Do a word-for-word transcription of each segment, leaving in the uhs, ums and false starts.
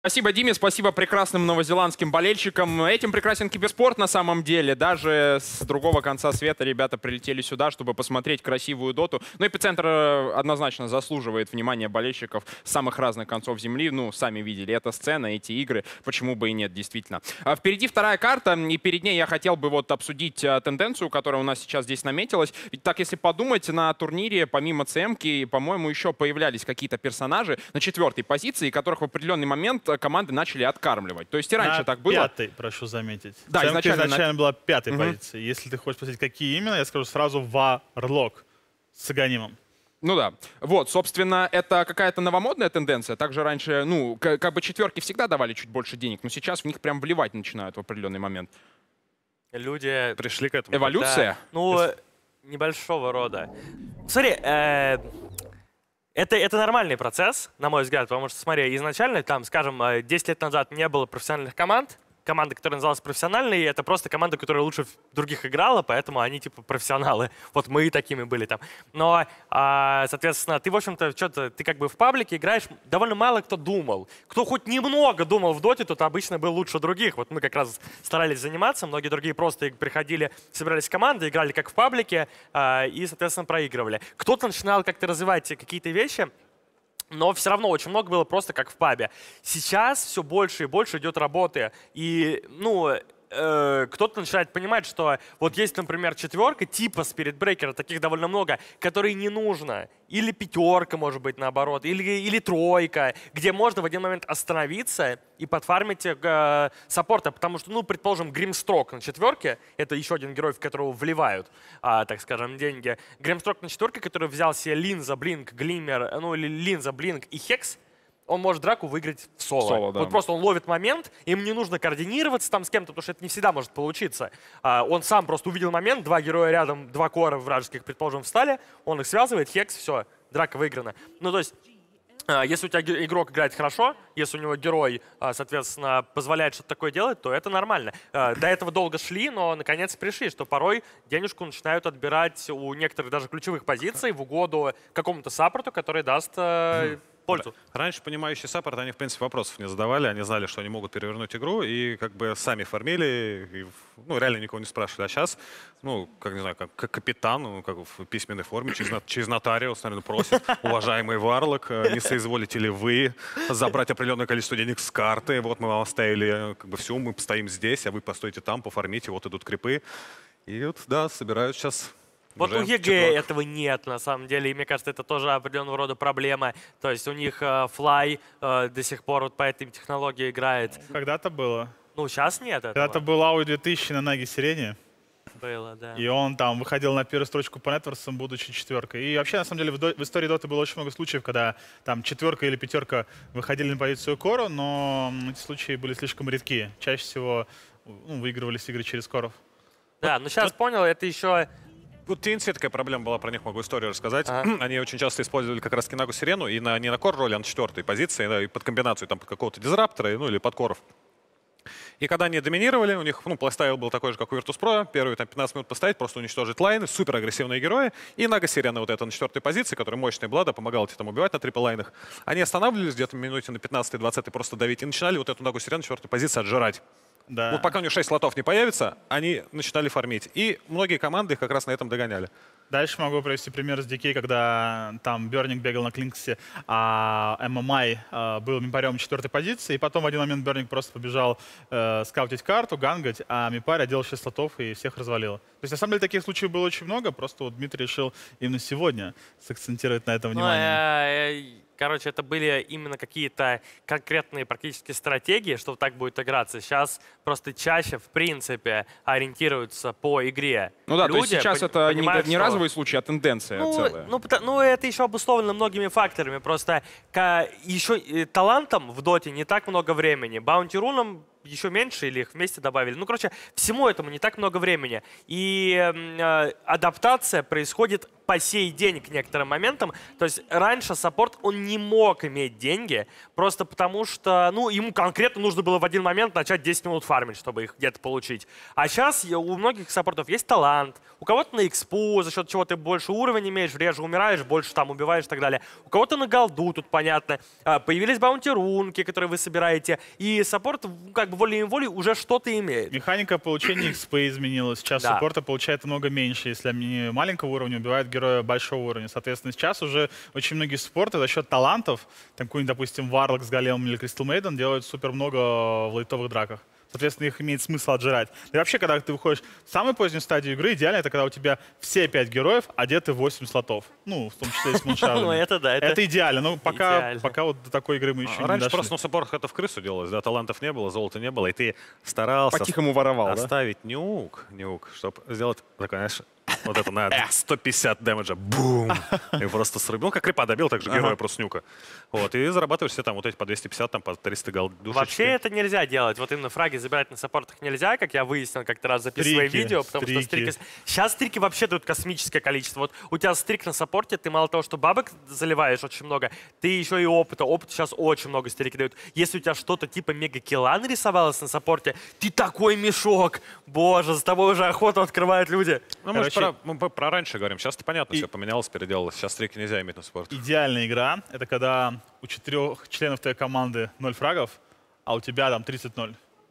Спасибо Диме, спасибо прекрасным новозеландским болельщикам. Этим прекрасен киберспорт на самом деле. Даже с другого конца света ребята прилетели сюда, чтобы посмотреть красивую доту. Но эпицентр однозначно заслуживает внимания болельщиков с самых разных концов земли. Ну, сами видели, эта сцена, эти игры. Почему бы и нет, действительно. А впереди вторая карта, и перед ней я хотел бы вот обсудить тенденцию, которая у нас сейчас здесь наметилась. Ведь так, если подумать, на турнире помимо ЦМки, по-моему, еще появлялись какие-то персонажи на четвертой позиции, которых в определенный момент команды начали откармливать. То есть и раньше на так было. Пятой, прошу заметить. Да, Цемка изначально, изначально на... была пятой угу. позиции. Если ты хочешь спросить, какие именно, я скажу сразу Варлок с Аганимом. Ну да. Вот, собственно, это какая-то новомодная тенденция. Также раньше, ну, как бы четверки всегда давали чуть больше денег, но сейчас в них прям вливать начинают в определенный момент. Люди пришли к этому. Эволюция? Да. Ну, небольшого рода. Смотри, э Это, это нормальный процесс, на мой взгляд, потому что, смотри, изначально, там, скажем, десять лет назад не было профессиональных команд. Команда, которая называлась профессиональной, это просто команда, которая лучше других играла, поэтому они типа профессионалы. Вот мы и такими были там. Но, а, соответственно, ты, в общем-то, что-то, ты как бы в паблике играешь, довольно мало кто думал. Кто хоть немного думал в доте, тот обычно был лучше других. Вот мы как раз старались заниматься, многие другие просто приходили, собирались в команды, играли как в паблике а, и, соответственно, проигрывали. Кто-то начинал как-то развивать какие-то вещи, но все равно очень много было просто как в пабе. Сейчас все больше и больше идет работы. И, ну, э, кто-то начинает понимать, что вот есть, например, четверка, типа Spirit Breaker, таких довольно много, которые не нужно. Или пятерка, может быть, наоборот, или, или тройка, где можно в один момент остановиться и подфармить э, саппорта. Потому что, ну, предположим, Гримстрок на четверке, это еще один герой, в которого вливают, а, так скажем, деньги. Гримстрок на четверке, который взял себе Линза, Блинк, Глиммер, ну, или Линза, Блинк и Хекс, он может драку выиграть в соло. соло да. Вот просто он ловит момент, им не нужно координироваться там с кем-то, потому что это не всегда может получиться. А, он сам просто увидел момент, два героя рядом, два кора вражеских, предположим, встали, он их связывает, Хекс, все, драка выиграна. Ну, то есть, а, если у тебя игрок играет хорошо, если у него герой, а, соответственно, позволяет что-то такое делать, то это нормально. А, до этого долго шли, но наконец пришли, что порой денежку начинают отбирать у некоторых даже ключевых позиций в угоду какому-то саппорту, который даст... А, пользу. Раньше понимающие саппорты, они, в принципе, вопросов не задавали, они знали, что они могут перевернуть игру, и как бы сами фармили, и, ну, реально никого не спрашивали. А сейчас, ну, как, не знаю, как, как капитан, ну, как в письменной форме, через, через нотариус, наверное, просит, уважаемый Варлок, не соизволите ли вы забрать определенное количество денег с карты, вот мы вам оставили, как бы все, мы постоим здесь, а вы постойте там, пофармите, вот идут крипы. И вот, да, собирают сейчас... Вот у ЕГЭ этого нет, на самом деле, и мне кажется, это тоже определенного рода проблема. То есть у них Fly э, до сих пор вот по этой технологии играет. Когда-то было. Ну, сейчас нет этого. Когда-то был ау две тысячи на Наги Сирене. Было, да. И он там выходил на первую строчку по нетворсам, будучи четверкой. И вообще, на самом деле, в, до... в истории Доты было очень много случаев, когда там четверка или пятерка выходили на позицию кору, но эти случаи были слишком редки. Чаще всего ну, выигрывались игры через коров. Да, но сейчас понял, это еще... Вот ти эн си такая проблема была, про них могу историю рассказать. Ага. Они очень часто использовали как раз Кинагу Сирену и на, не на кор-роли, а на четвертой позиции, да, и под комбинацию там под какого-то дизраптора, ну или под коров. И когда они доминировали, у них, ну, плейстайл был такой же, как у Virtus.pro, первые там пятнадцать минут постоять, просто уничтожить лайны, супер агрессивные герои. И Нага Сирена вот эта на четвертой позиции, которая мощная была, да, помогала тебе там убивать на трипл лайнах. Они останавливались где-то в минуте на пятнадцатой-двадцатой просто давить и начинали вот эту Нагу Сирену на четвертой позиции отжирать. Да. Вот пока у них шесть слотов не появится, они начинали фармить. И многие команды их как раз на этом догоняли. Дальше могу привести пример с ди кей, когда там Берник бегал на Клинксе, а эм эм ай э, был мипарем четвертой позиции, и потом в один момент Берник просто побежал э, скаутить карту, гангать, а мипарь отделал шесть слотов и всех развалил. То есть на самом деле таких случаев было очень много, просто вот Дмитрий решил именно сегодня сакцентировать на этом внимание. Ну, э, короче, это были именно какие-то конкретные практически стратегии, что так будет играться. Сейчас просто чаще, в принципе, ориентируются по игре. Ну да, Люди то есть сейчас это не, не что... разовый случай, а тенденция ну, целая. Ну, ну, это еще обусловлено многими факторами. Просто еще талантом в доте не так много времени. Баунти-рунам еще меньше или их вместе добавили. Ну, короче, всему этому не так много времени. И э, адаптация происходит по сей день к некоторым моментам. То есть раньше саппорт, он не мог иметь деньги, просто потому что, ну, ему конкретно нужно было в один момент начать десять минут фармить, чтобы их где-то получить. А сейчас у многих саппортов есть талант. У кого-то на экспу, за счет чего ты больше уровень имеешь, реже умираешь, больше там убиваешь и так далее. У кого-то на голду, тут понятно. Появились баунти-рунки, которые вы собираете. И саппорт, как бы волей-неволей, уже что-то имеет. Механика получения экспы изменилась. Сейчас Да. саппорта получает много меньше. Если они маленького уровня убивают героя большого уровня. Соответственно, сейчас уже очень многие спорты за счет талантов, такой, допустим, Варлок с Големом или Crystal Maiden, делают супер много в лайтовых драках. Соответственно, их имеет смысл отжирать. И вообще, когда ты выходишь в самую позднюю стадию игры, идеально это когда у тебя все пять героев одеты в восемь слотов. Ну, в том числе и с Ну, муншардами. это да. Это идеально. Но пока, идеально. пока вот до такой игры мы еще не Раньше дошли. просто на саппортах это в крысу делалось, да, талантов не было, золота не было, и ты старался По-тихому воровал, да? оставить нюк, нюк, чтобы сделать такой, знаешь, вот это на сто пятьдесят дэмэджа, бум, и просто срубил. Ну, как крипа добил, так же героя просто нюка. Вот, и зарабатываешь себе там вот эти по двести пятьдесят, там по триста голдушечки. Вообще это нельзя делать. Вот именно фраги забирать на саппортах нельзя, как я выяснил как-то раз записывая Стрики, видео, потому что стрики. стрики... Сейчас стрики вообще дают космическое количество. Вот у тебя стрик на саппорте, ты мало того, что бабок заливаешь очень много, ты еще и опыта. Опыт сейчас очень много стрики дают. Если у тебя что-то типа мега-килла нарисовалось на саппорте, ты такой мешок! Боже, за тобой уже охоту открывают люди. Ну, мы же Короче, про, мы про раньше говорим, сейчас-то понятно, и- все поменялось, переделалось. Сейчас стрики нельзя иметь на спорте. Идеальная игра — это когда у четырех членов твоей команды ноль фрагов, а у тебя там тридцать ноль.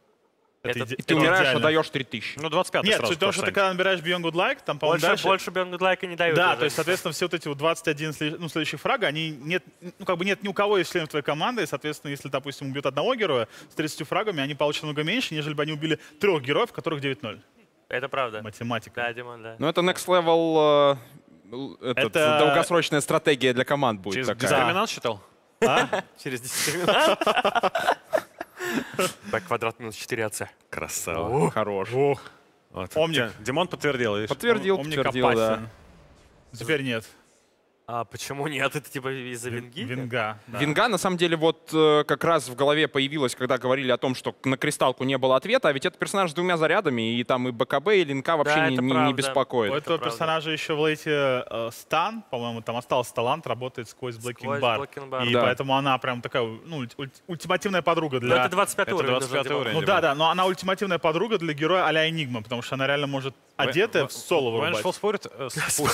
Это- иде- И ты это умираешь, идеально. отдаешь три тысячи. Ну, двадцать пятый Нет, сразу суть в том, что ты встанет. когда набираешь Beyond Good Like, там, по-моему, Больше, дальше... больше Beyond Like не дают. Да, уже. то есть, соответственно, все вот эти вот двадцать один след- ну, следующих фрага, они нет, ну, как бы нет ни у кого из членов твоей команды, и, соответственно, если, допустим, убьют одного героя с тридцатью фрагами, они получат много меньше, нежели бы они убили трех героев, которых девять ноль. Это правда. Математика. Да, Димон, да. Ну, это next level, э, л- этот, Это- долгосрочная стратегия для команд будет Через такая. дискриминант считал? А? Через десять минут. Б квадрат минус четыре АЦ. Красава. Хорош. Ох, Вот. Омник. Ди- Димон подтвердил, видишь? Подтвердил, Омник подтвердил, да. опасен. Теперь нет. А почему нет? Это типа из-за винги? Винга. да. Винга, на самом деле, вот э, как раз в голове появилась, когда говорили о том, что на кристалку не было ответа, а ведь это персонаж с двумя зарядами, и там и БКБ, и линка вообще Да, не, это не- не правда. У беспокоит. этого правда. персонажа еще в лейте э, стан, по-моему, там остался талант, работает сквозь Blacking Сквозь Bar. Blacking Bar. И Да. поэтому она прям такая, ну, уль- ультимативная подруга Ну, для... это двадцать пятый Это уровень. двадцать пятый нужен, уровень. Димон. Ну да, да, но она ультимативная подруга для героя а-ля Энигма, потому что она реально может одетая в соло вырубать. Vengeful Spirit... э,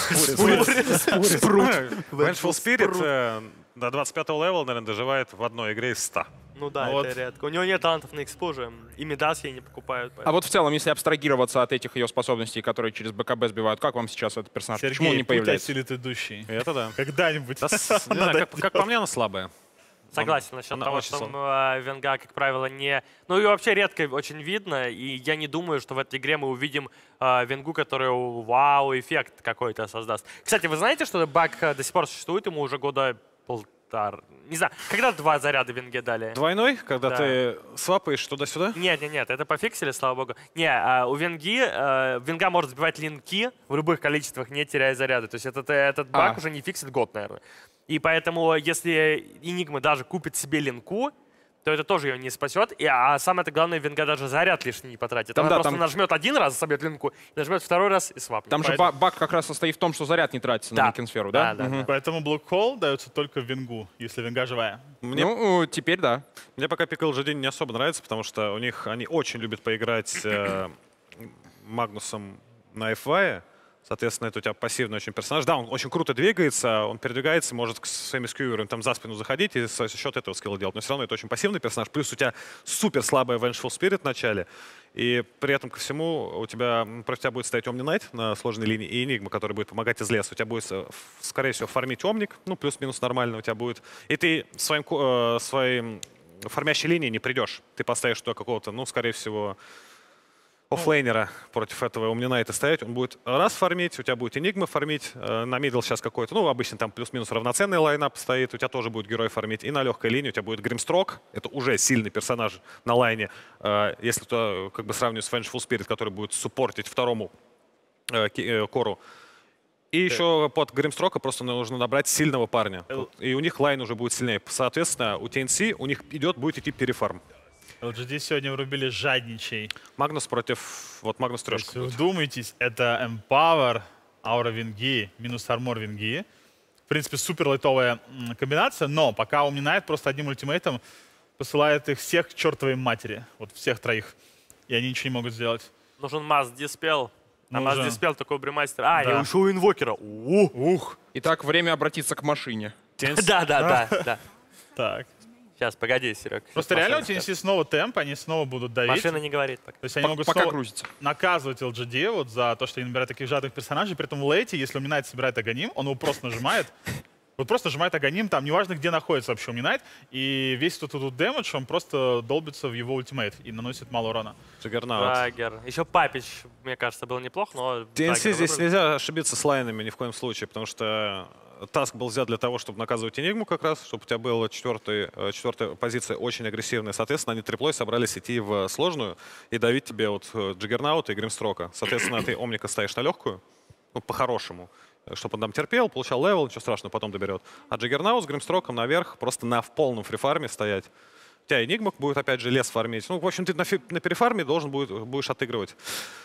спорит, спорит. Vengeful Spirit э, до двадцать пятого левела, наверное, доживает в одной игре из ста. Ну да, Ну это вот. редко. У него нет талантов на экспоже. И Мидас ей не покупают. А поэтому. вот в целом, если абстрагироваться от этих ее способностей, которые через БКБ сбивают, как вам сейчас этот персонаж? Сергей, Почему он не путь появляется? осилит идущий. Это да. Когда-нибудь. Да, с- не знаю, как, как по мне, она слабая. Согласен насчет она того, очень что слабая. э, Венга, как правило, не... Ну и вообще редко очень видно, и я не думаю, что в этой игре мы увидим э, Венгу, которая вау-эффект какой-то создаст. Кстати, вы знаете, что баг э, до сих пор существует, ему уже года полтора... Не знаю, когда два заряда Венге дали? Двойной, когда Да. ты свапаешь туда-сюда? Нет, нет, нет, это пофиксили, слава богу. Не, а, у Венги, э, Венга может сбивать линки в любых количествах, не теряя заряда. То есть этот, этот баг А. уже не фиксит год, наверное. И поэтому, если Энигма даже купит себе линку, то это тоже ее не спасет. И, а самое главное, Венга даже заряд лишний не потратит. Там Она да, просто там- нажмет один раз, собьет линку, нажмет второй раз и свапнет. Там же Поэтому- ба- баг как раз состоит в том, что заряд не тратится Да. на Никенсферу, да? Да, да, Мгм. да. Поэтому блокхолл дается только в Вингу, если Винга живая. Мне, Ну, теперь да. мне пока Pickle джи ди не особо нравится, потому что у них они очень любят поиграть э, Магнусом на эф вай. Соответственно, это у тебя пассивный очень персонаж. Да, он очень круто двигается, он передвигается, может к своими скьюерами там за спину заходить и за счет этого скилла делать. Но все равно это очень пассивный персонаж. Плюс у тебя супер слабая Vengeful Spirit в начале. И при этом ко всему у тебя против тебя будет стоять Omni Knight на сложной линии и Enigma, который будет помогать из леса. У тебя будет, э, ф- скорее всего, фармить Омник, ну, плюс-минус нормально у тебя будет. И ты своим, ко- э, своим фармящей линии не придешь. Ты поставишь туда какого-то, ну, скорее всего, оффлейнера против этого Omni Knight ставить. Он будет раз фармить, у тебя будет Enigma фармить, э, на мидл сейчас какой-то, ну, обычно там плюс-минус равноценный лайнап стоит, у тебя тоже будет герой фармить. И на легкой линии у тебя будет Гримстрок, это уже сильный персонаж на лайне, э, если то как бы сравнивать с Vengeful Spirit, который будет суппортить второму э, ки- э, кору. И еще под Гримстрока просто нужно набрать сильного парня. Эл- И у них лайн уже будет сильнее. Соответственно, у ти эн си у них идет, будет идти перефарм. эл джи ди сегодня врубили жадничей. Магнус против... Вот Магнус трешка Если будет. вдумайтесь, это Empower, Аура Винги, минус Армор Винги. В принципе, супер лайтовая м, комбинация, но пока Omni-Knight просто одним ультимейтом посылает их всех к чертовой матери. Вот всех троих. И они ничего не могут сделать. Нужен масс-диспел. А Нужен. масс-диспел только у Бримастера. А, Да. и еще у инвокера. Ух. Ух! Итак, время обратиться к машине. Да, да, да, да. Так. Сейчас, погоди, Серег. Просто реально у ти эн си снова темп, они снова будут давить. Машина не говорит пока. То есть они Пок- могут Пока снова грузится. наказывать эл джи ди вот за то, что они набирают таких жадных персонажей. При этом в лейте, если Omni-Knight собирает Аганим, он его просто нажимает. Вот просто нажимает Аганим, там неважно, где находится вообще Omni-Knight, и весь тут тут дэмэдж, он просто долбится в его ультимейт и наносит мало урона. Джаггернаут. Даггер. Еще Папич, мне кажется, был неплох, но... ти эн си Даггер здесь выбрали. нельзя ошибиться с лайнами ни в коем случае, потому что таск был взят для того, чтобы наказывать Энигму как раз, чтобы у тебя была четвертая, четвертая позиция очень агрессивная. Соответственно, они триплой собрались идти в сложную и давить тебе вот Джаггернаута и Гримстрока. Соответственно, ты Омника ставишь на легкую, ну, по-хорошему, чтобы он там терпел, получал левел, ничего страшного, потом доберет. А Джаггернаут с Гримстроком наверх, просто на в полном фрифарме стоять. У тебя Энигма будет, опять же, лес фармить. Ну, в общем, ты на, фи- на перефарме должен будет, будешь отыгрывать.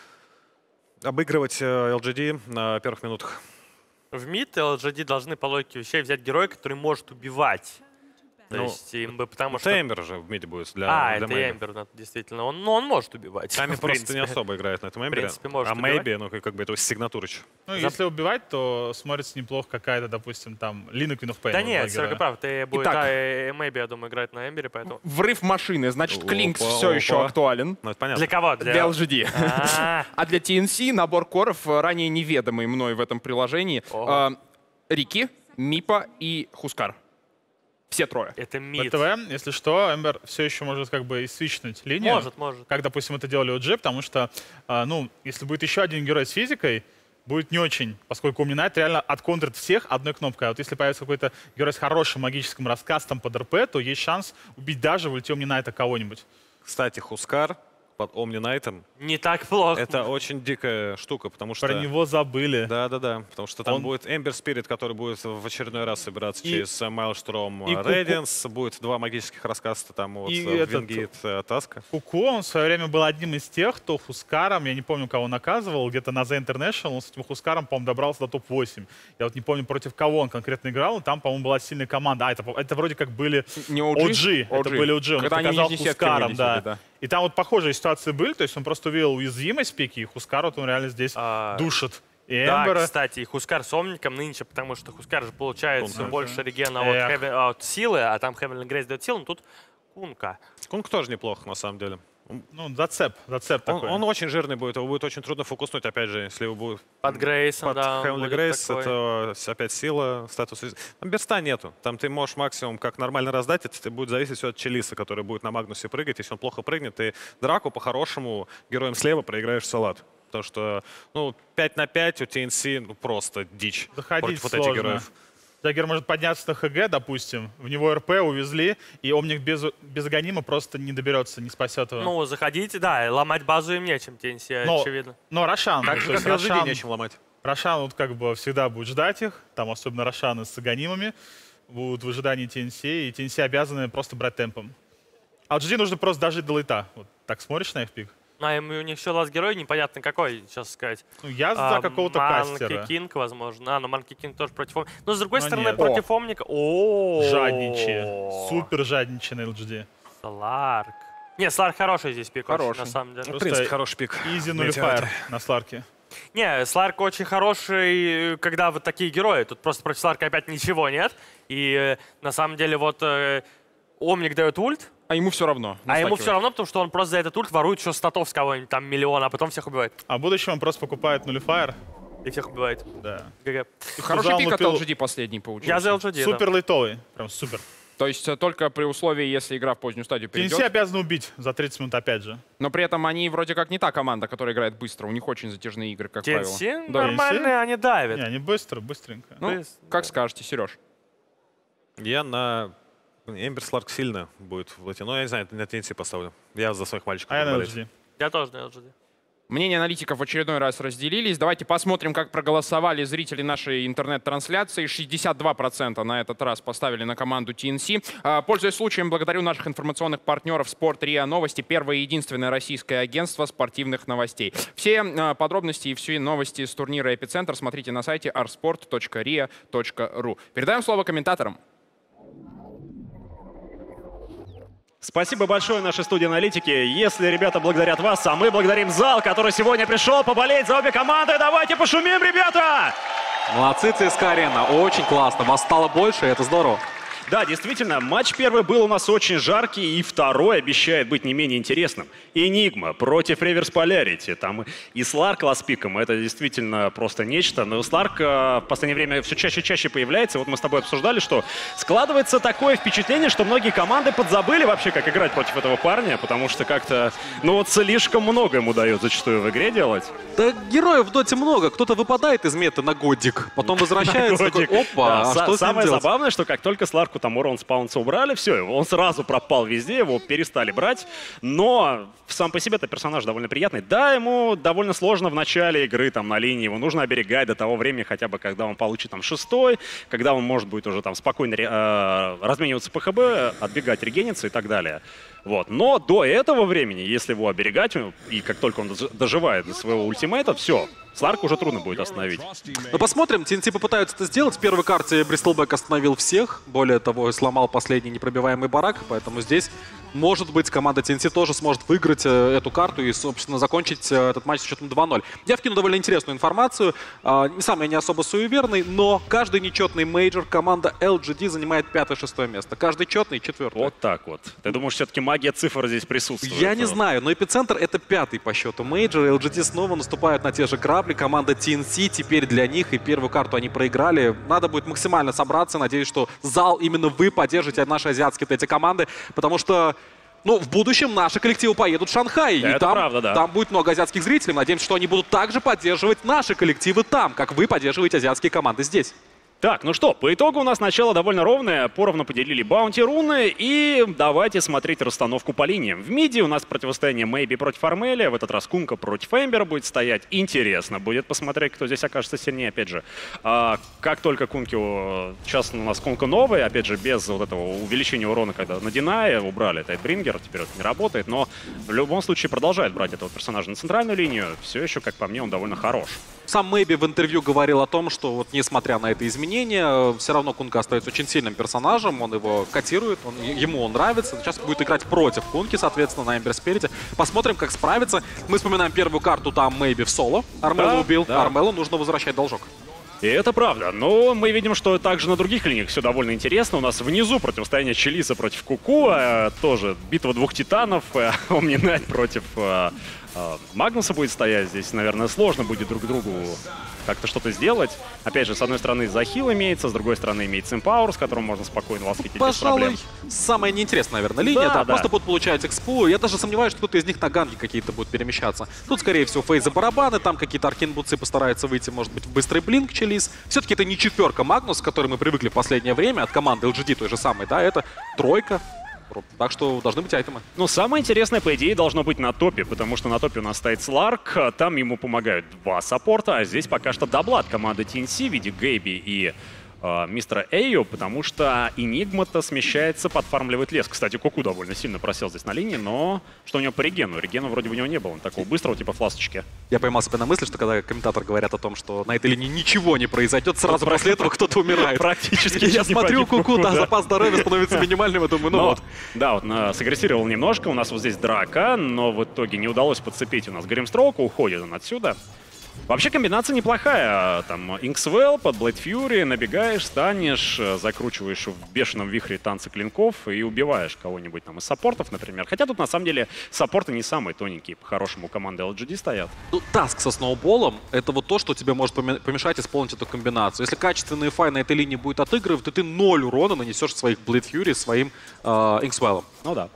Обыгрывать э, эл джи ди на первых минутах. В мид эл джи ди должны по логике вещей взять героя, который может убивать. То Ну, есть им бы, потому что... Тембер же в миде будет для, А, для это Мэйби. Эмбер, да, действительно. Он, ну, он может убивать. Сами в просто не принципе. особо играет на этом Эмбере. принципе, может А убивать. Мэйби, ну, как, как бы это сигнатурыч. Ну, За- если убивать, то смотрится неплохо какая-то, допустим, там, Лина Queen of Pain. Да вот нет, два Серега героя. прав. Ты будет, Итак. да, э, Мэйби, я думаю, играть на Эмбере, поэтому... Врыв машины, значит, Опа, Клинкс все еще опа. актуален. Ну, это понятно. Для кого? Для эл джи ди. А, А для ти эн си набор коров, э, ранее неведомый мной в этом приложении. Ого. Э, Рики, Мипа и Хускар. Все трое. Это мид. БТВ, если что, Эмбер все еще может как бы и свичнуть линию. Может, может. Как, допустим, это делали у Джи, потому что, а, ну, если будет еще один герой с физикой, будет не очень, поскольку Omni-Knight реально отконтрит всех одной кнопкой. А вот если появится какой-то герой с хорошим магическим раскастом под РП, то есть шанс убить даже в ульте Omni-Knight кого-нибудь. Кстати, Хускар под Омни-Найтом Не так плохо. это очень дикая штука, потому что... Про него забыли. Да-да-да, потому что там Он- будет Эмбер Спирит, который будет в очередной раз собираться И- через Майлштром и Куку- Рейденс, будет два магических раскаста, там вот И э, этот- Вингит э, Таска. Куку, он в свое время был одним из тех, кто Хускаром, я не помню, кого наказывал, где-то на The International, он с этим Хускаром, по-моему, добрался до топ восемь. Я вот не помню, против кого он конкретно играл, но там, по-моему, была сильная команда. А, это, по- это вроде как были Не о о джи? джи. Это были о джи. Он их Когда они наказал нижней сетки Хускаром, вылетели, да. да. И там вот похожие ситуации были, то есть он просто увидел уязвимость в пике, и Хускар вот он реально здесь А, душит. И Да, Эмбера. кстати, и Хускар с Омником нынче, потому что Хускар же получает Кунка. все больше регена от, Эх. Heaven- от силы, а там Heavenly Grace дает силу, но тут Кунка. Кунг тоже неплохо, на самом деле. Ну, зацеп, зацеп Он, такой. он очень жирный будет, его будет очень трудно фокуснуть, опять же, если его будет Под Грейсом, под да. он Heavenly будет Grace, такой. это с- опять сила, статус. Там берста нету. Там ты можешь максимум как нормально раздать, это будет зависеть всё от Челиса, который будет на Магнусе прыгать. Если он плохо прыгнет, ты драку по-хорошему героем слева проиграешь в салат. Потому что, ну, пять на пять у ти эн си ну, просто дичь Заходить против вот сложно. этих героев. Джаггер может подняться на ХГ, допустим, в него РП увезли, и Омник без, без аганима просто не доберется, не спасет его. Ну, заходите, да, и ломать базу им нечем, ти эн си, Но- очевидно. Но Рошан, Так то же, есть как эл джи ди, Рошан, нечем ломать. Рошан вот как бы всегда будет ждать их, там особенно Рошаны с аганимами, будут в ожидании ти эн си, и ти эн си обязаны просто брать темпом. А эл джи ди нужно просто дожить до лейта. Вот так смотришь на их пик? А им- у них еще лаз герой непонятно какой, сейчас сказать. Ну, я за А, какого-то Манки кастера. Кинг, возможно. А, ну Манки Кинг тоже против Омника. Но с другой Но стороны, нет. против Омника... О, Жадничие. Супер жадничие на эл джи ди. Сларк. Не, Сларк хороший здесь пик, очень, Хороший. на самом деле. Ну, в Просто принципе, хороший пик. Изи Метеорит. нулифайр на Сларке. Не, Сларк очень хороший, когда вот такие герои. Тут просто против Сларка опять ничего нет. И э, на самом деле вот э, Омник дает ульт, А ему все равно. а ему наскакивает. все равно, потому что он просто за этот ульт ворует еще статов с кого-нибудь, там миллион, а потом всех убивает. А в будущем он просто покупает нулифайр. И всех убивает. Да. ГГ. Хороший Туза пик от лупил- эл джи ди последний получился. Я за эл джи ди, да. Супер лейтовый. Прям супер. То есть э, только при условии, если игра в позднюю стадию ти эн си перейдет. обязаны убить за тридцать минут опять же. Но при этом они вроде как не та команда, которая играет быстро. У них очень затяжные игры, как ти эн правило. си Да. нормальные, они давят. Не, они быстро, быстренько. Ну, есть- как скажете, Сереж. Я на Эмбер Сларк сильно будет в лете. Но я не знаю, на ти эн си поставлю. Я за своих мальчиков А я буду на эл болеть. джи ди. Я тоже на эл джи ди. Мнения аналитиков в очередной раз разделились. Давайте посмотрим, как проголосовали зрители нашей интернет-трансляции. шестьдесят два процента на этот раз поставили на команду ти эн си. Пользуясь случаем, благодарю наших информационных партнеров Спорт РИА Новости, первое и единственное российское агентство спортивных новостей. Все подробности и все новости с турнира «Эпицентр» смотрите на сайте арспорт точка риа точка ру. Передаем слово комментаторам. Спасибо большое нашей студии аналитики. Если ребята благодарят вас, а мы благодарим зал, который сегодня пришел поболеть за обе команды. Давайте пошумим, ребята! Молодцы, ЦСКА-арена. Очень классно. Вас стало больше, это здорово. Да, действительно, матч первый был у нас очень жаркий, и второй обещает быть не менее интересным. Энигма против Реверс Полярити. Там и Сларк ласпиком, это действительно просто нечто. Но Сларк в последнее время все чаще и чаще появляется. Вот мы с тобой обсуждали, что складывается такое впечатление, что многие команды подзабыли вообще, как играть против этого парня, потому что как-то, ну вот слишком много ему дает зачастую в игре делать. Да героев в доте много. Кто-то выпадает из меты на годик, потом возвращается, такой, опа, а что с ним Самое делать? забавное, что как только Сларку там урон спаунса убрали, все, он сразу пропал везде, его перестали брать. Но сам по себе это персонаж довольно приятный. Да, ему довольно сложно в начале игры там на линии, его нужно оберегать до того времени, хотя бы когда он получит там шестой, когда он может будет уже там спокойно э, размениваться по ХБ, отбегать, регениться и так далее. Вот. Но до этого времени, если его оберегать, и как только он доживает до своего ультимейта, все, Сларк уже трудно будет остановить. Ну, посмотрим, ти эн ти попытаются это сделать. В первой карте Бристлбэк остановил всех. Более того, сломал последний непробиваемый барак. Поэтому здесь, может быть, команда ти эн ти тоже сможет выиграть э, эту карту и, собственно, закончить э, этот матч с счетом два ноль. Я вкину довольно интересную информацию. Э, сам я не особо суеверный, но каждый нечетный мейджор команда эл джи ди занимает пятое-шестое место. Каждый четный — четвертое. Вот так вот. Ты думаешь, все-таки магия цифр здесь присутствует? Я не знаю, но Эпицентр — это пятый по счету мейджор. эл джи ди снова наступают на те же грабли. Команда ти эн си теперь для них, и первую карту они проиграли. Надо будет максимально собраться. Надеюсь, что зал, именно вы поддержите наши азиатские эти команды, потому что, ну, в будущем наши коллективы поедут в Шанхай. Да, и это там, правда, да. Там будет много азиатских зрителей. Надеемся, что они будут также поддерживать наши коллективы там, как вы поддерживаете азиатские команды здесь. Так, ну что, по итогу у нас начало довольно ровное. Поровну поделили баунти руны. И давайте смотреть расстановку по линиям. В миде у нас противостояние Мэйби против Армелия. В этот раз Кунка против Эмбера будет стоять. Интересно будет посмотреть, кто здесь окажется сильнее. Опять же, а, как только Кунки... Сейчас у нас Кунка новая. Опять же, без вот этого увеличения урона, когда на Динае убрали Тайтбрингер. Теперь это не работает. Но в любом случае продолжает брать этого персонажа на центральную линию. Все еще, как по мне, он довольно хорош. Сам Мэйби в интервью говорил о том, что вот несмотря на это изменение, все равно Кунка остается очень сильным персонажем, он его котирует, он, ему он нравится. Сейчас будет играть против Кунки, соответственно, на Эмбер Спирите. Посмотрим, как справится. Мы вспоминаем первую карту, там Мэйби в соло. Армелу да, убил, да. Армелу нужно возвращать должок. И это правда. Но мы видим, что также на других линиях все довольно интересно. У нас внизу противостояние Челиса против Куку. А, тоже битва двух титанов. Омнинайт против а, а, Магнуса будет стоять. Здесь, наверное, сложно будет друг другу как-то что-то сделать. Опять же, с одной стороны захил имеется, с другой стороны имеется Empower, с которым можно спокойно ласкить без проблем. Пожалуй, самая неинтересная, наверное, линия. Да, Там да. просто будут получать экспу. Я даже сомневаюсь, что кто-то из них на ганге какие-то будет перемещаться. Тут, скорее всего, фейзы барабаны, там какие-то аркин-бутсы постараются выйти, может быть, в быстрый блинк Челис. Все-таки это не четверка Магнус, к которой мы привыкли в последнее время, от команды эл джи ди той же самой, да, это тройка. Так что должны быть айтемы. Но самое интересное, по идее, должно быть на топе, потому что на топе у нас стоит Сларк, там ему помогают два саппорта, а здесь пока что даблат команды ти эн си в виде Гэйби и э, мистера Эйо, потому что Энигма-то смещается, подфармливает лес. Кстати, Куку довольно сильно просел здесь на линии, но что у него по регену? Регена вроде бы у него не было, он такого быстрого типа фласочки. Я поймал себя на мысли, что когда комментаторы говорят о том, что на этой линии ничего не произойдет, сразу вот после этого кто-то умирает. Практически. Я смотрю, Куку, да, запас здоровья становится минимальным, и думаю, ну вот. Да, вот сагрессировал немножко, у нас вот здесь драка, но в итоге не удалось подцепить. У нас Гримстроук, уходит он отсюда. Вообще комбинация неплохая. Там Инксвелл под Блэйд Фьюри, набегаешь, станешь, закручиваешь в бешеном вихре танцы клинков и убиваешь кого-нибудь там из саппортов, например. Хотя тут на самом деле саппорты не самые тоненькие, по-хорошему команды эл джи ди стоят. Ну, таск со сноуболом — это вот то, что тебе может помешать исполнить эту комбинацию. Если качественный фай на этой линии будет отыгрывать, то ты ноль урона нанесешь своих Блэйд Фьюри своим Инксвеллом. Ну да.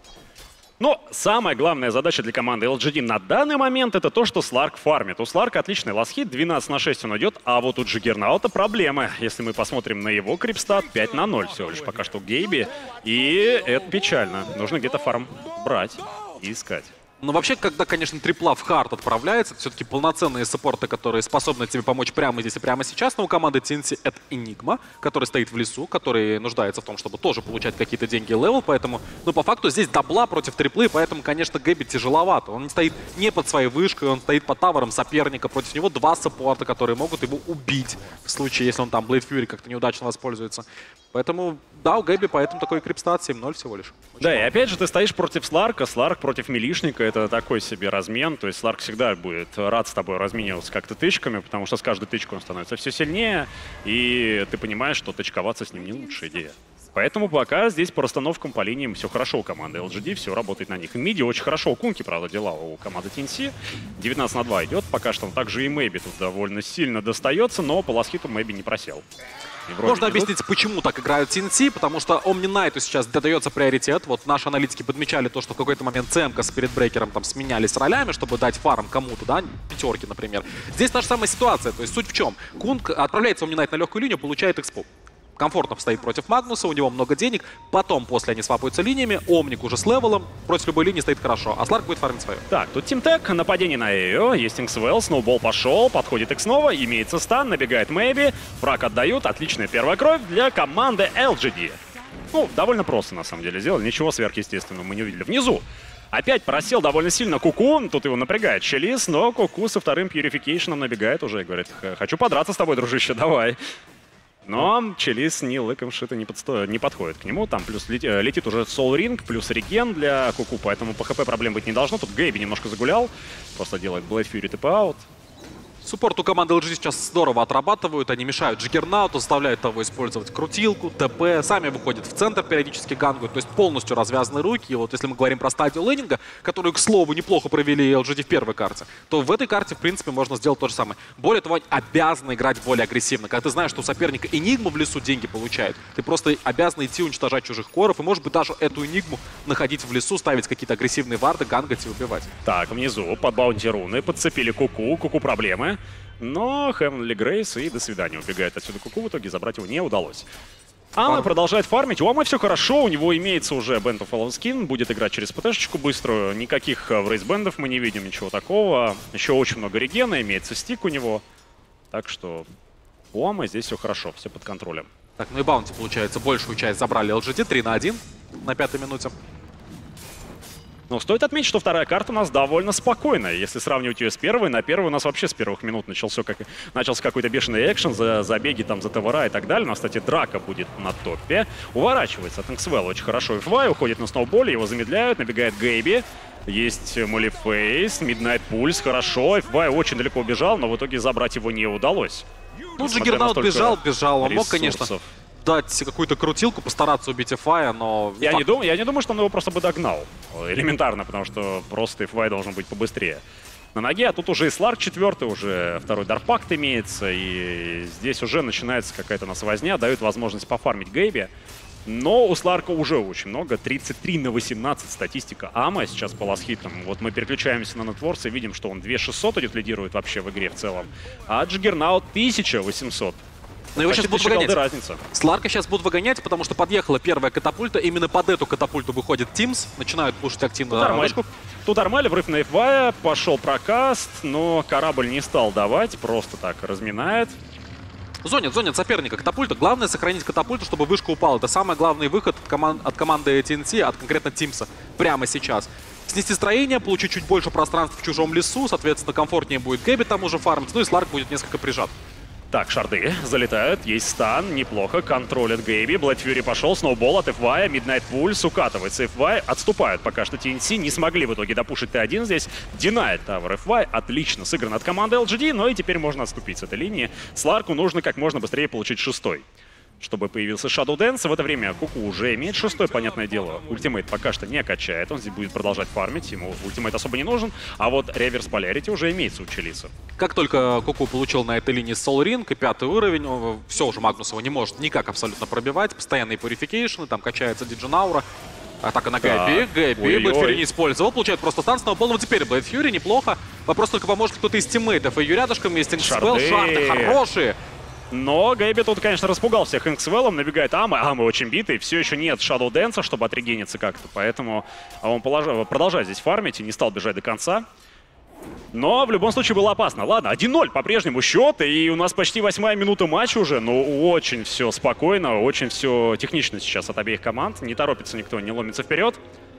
Но самая главная задача для команды эл джи ди на данный момент — это то, что Сларк фармит. У Сларка отличный ласхит, двенадцать на шесть он идет, а вот у Джиггернаута проблемы. Если мы посмотрим на его крипстат, пять на ноль всего лишь пока что Гейби. И это печально. Нужно где-то фарм брать и искать. Но вообще, когда, конечно, трипла в хард отправляется, все-таки полноценные саппорты, которые способны тебе помочь прямо здесь и прямо сейчас, но у команды ти эн ти это Enigma, который стоит в лесу, который нуждается в том, чтобы тоже получать какие-то деньги левел, поэтому, ну, по факту здесь дабла против триплы, поэтому, конечно, Гэби тяжеловато. Он стоит не под своей вышкой, он стоит под тавером соперника, против него два саппорта, которые могут его убить в случае, если он там Blade Fury как-то неудачно воспользуется. Поэтому, да, у Гэби поэтому такой крипстат семь ноль всего лишь. Очень да, мало. и опять же ты стоишь против Сларка, Сларк против Милишника, это такой себе размен, то есть Сларк всегда будет рад с тобой размениваться как-то тычками, потому что с каждой тычкой он становится все сильнее, и ты понимаешь, что тычковаться с ним не лучшая идея. Поэтому пока здесь по расстановкам по линиям все хорошо у команды эл джи ди, все работает на них. В миде очень хорошо у Кунки, правда, дела у команды ти эн ти. девятнадцать на два идет, пока что он также и Мэйби тут довольно сильно достается, но по ласхиту Мэйби не просел. Можно объяснить, почему так играют ти эн ти, потому что Omni Knight'у сейчас дается приоритет. Вот наши аналитики подмечали то, что в какой-то момент ЦМК с Спиритбрейкером там сменялись ролями, чтобы дать фарм кому-то, да, пятерки, например. Здесь та же самая ситуация, то есть суть в чем? Кунг отправляется Omni Knight на легкую линию, получает экспу. Комфортно стоит против Магнуса, у него много денег. Потом, после они свапаются линиями, Омник уже с левелом, против любой линии стоит хорошо, а Сларк будет фармить свое. Так, тут Тимтек, нападение на Эйо, есть Инксвелл, сноубол пошел, подходит Икс снова, имеется стан, набегает Мэйби, фраг отдают, отличная первая кровь для команды эл джи ди. Ну, довольно просто на самом деле сделали, ничего сверхъестественного мы не увидели. Внизу опять просел довольно сильно Куку, тут его напрягает Челис, но Куку со вторым Пьюрификейшеном набегает уже и говорит: хочу подраться с тобой, дружище, давай. Но Челис ни лыком шито не, подсто... не подходит к нему. Там плюс лет... летит уже Soul Ring, плюс реген для Куку, поэтому по хп проблем быть не должно. Тут Гэйби немножко загулял, просто делает Blade Fury тэп-аут. Суппорт у команды эл джи сейчас здорово отрабатывают, они мешают Джиггернауту, заставляют того использовать крутилку, ТП, сами выходят в центр, периодически гангают, то есть полностью развязаны руки. И вот если мы говорим про стадию лейнинга, которую, к слову, неплохо провели эл джи ди в первой карте, то в этой карте, в принципе, можно сделать то же самое. Более того, обязаны играть более агрессивно. Когда ты знаешь, что у соперника Энигма в лесу деньги получает, ты просто обязан идти уничтожать чужих коров, и, может быть, даже эту Энигму находить в лесу, ставить какие-то агрессивные варды, гангать и убивать. Так, внизу под баунти руны подцепили Куку, Куку проблемы. Но Heavenly Grace и до свидания. Убегает отсюда Куку, в итоге забрать его не удалось. Ама Фарм. продолжает фармить. У Амы все хорошо, у него имеется уже Band of Fallen Skin, будет играть через ПТшечку быструю. Никаких рейсбендов мы не видим, ничего такого. Еще очень много регена, имеется стик у него. Так что у Амы здесь все хорошо, все под контролем. Так, ну и баунти, получается, большую часть забрали эл джи ди, три на один на пятой минуте. Но стоит отметить, что вторая карта у нас довольно спокойная. Если сравнивать ее с первой, на первой у нас вообще с первых минут начался, как, начался какой-то бешеный экшен, за забеги там за ТВР и так далее. У нас, кстати, драка будет на топе. Уворачивается от Инксвелла очень хорошо. эф вай уходит на сноуболе, его замедляют, набегает Гэйби. Есть Молифейс, Midnight Pulse, хорошо. эф вай очень далеко убежал, но в итоге забрать его не удалось. Ну, Джиггернаут бежал, бежал. Он мог, конечно, дать какую-то крутилку, постараться убить эф вай, но... Я не, думаю, я не думаю, что он его просто бы догнал. Элементарно, потому что просто эф вай должен быть побыстрее. На ноге, а тут уже и Сларк четвертый, уже второй дарпакт имеется, и здесь уже начинается какая-то у нас возня, дают возможность пофармить Гэйби. Но у Сларка уже очень много, тридцать три на восемнадцать статистика Ама сейчас по ласхитам. Вот мы переключаемся на Нетворс и видим, что он две тысячи шестьсот идет, лидирует вообще в игре в целом, а Джиггернаут тысяча восемьсот. Но его сейчас будут выгонять. Разница. Сларка сейчас будут выгонять, потому что подъехала первая катапульта. Именно под эту катапульту выходит Teams, начинают пушить активно. Тут Армель, Тут Армель врыв на эф вай, пошел прокаст, но корабль не стал давать, просто так разминает. Зонит, зонит соперника катапульта. Главное сохранить катапульту, чтобы вышка упала. Это самый главный выход от, команд, от команды ти эн ти, от конкретно Тимса прямо сейчас. Снести строение, получить чуть больше пространства в чужом лесу, соответственно, комфортнее будет Гэби там уже фармить, ну и Сларк будет несколько прижат. Так, шарды залетают, есть стан, неплохо, контролит Гэйби, Блэд Фьюри пошел, сноубол от эф вай, Midnight Pulse укатывается, эф вай отступают, пока что ти эн ти не смогли в итоге допушить тэ один здесь, динает тавер эф вай, отлично сыгран от команды эл джи ди, но и теперь можно отступить с этой линии. Сларку нужно как можно быстрее получить шестой, чтобы появился Shadow Dance. В это время Куку уже имеет шестой, понятное дело. Ультимейт пока что не качает, он здесь будет продолжать фармить, ему ультимейт особо не нужен, а вот реверс полярити уже имеется у Челиса. Как только Куку получил на этой линии Soul Ring и пятый уровень, он, все уже Магнус его не может никак абсолютно пробивать, постоянные пурификейшны, там качается Диджинаура. Атака на Гэби, Гэби, Блэд Фьюри не использовал, получает просто стан, но полного теперь Блэд Фьюри неплохо. Вопрос только, поможет кто-то из тиммейтов, и ее рядышком есть Инкспел, шарды хорошие. Но Гэби тут, конечно, распугал всех Инксвеллом, набегает Ама, Ама очень битый, все еще нет Shadow Dance, чтобы отрегениться как-то, поэтому он положил, продолжает здесь фармить и не стал бежать до конца. Но в любом случае было опасно. Ладно, один ноль по-прежнему счет, и у нас почти восьмая минута матча уже, но очень все спокойно, очень все технично сейчас от обеих команд, не торопится никто, не ломится вперед.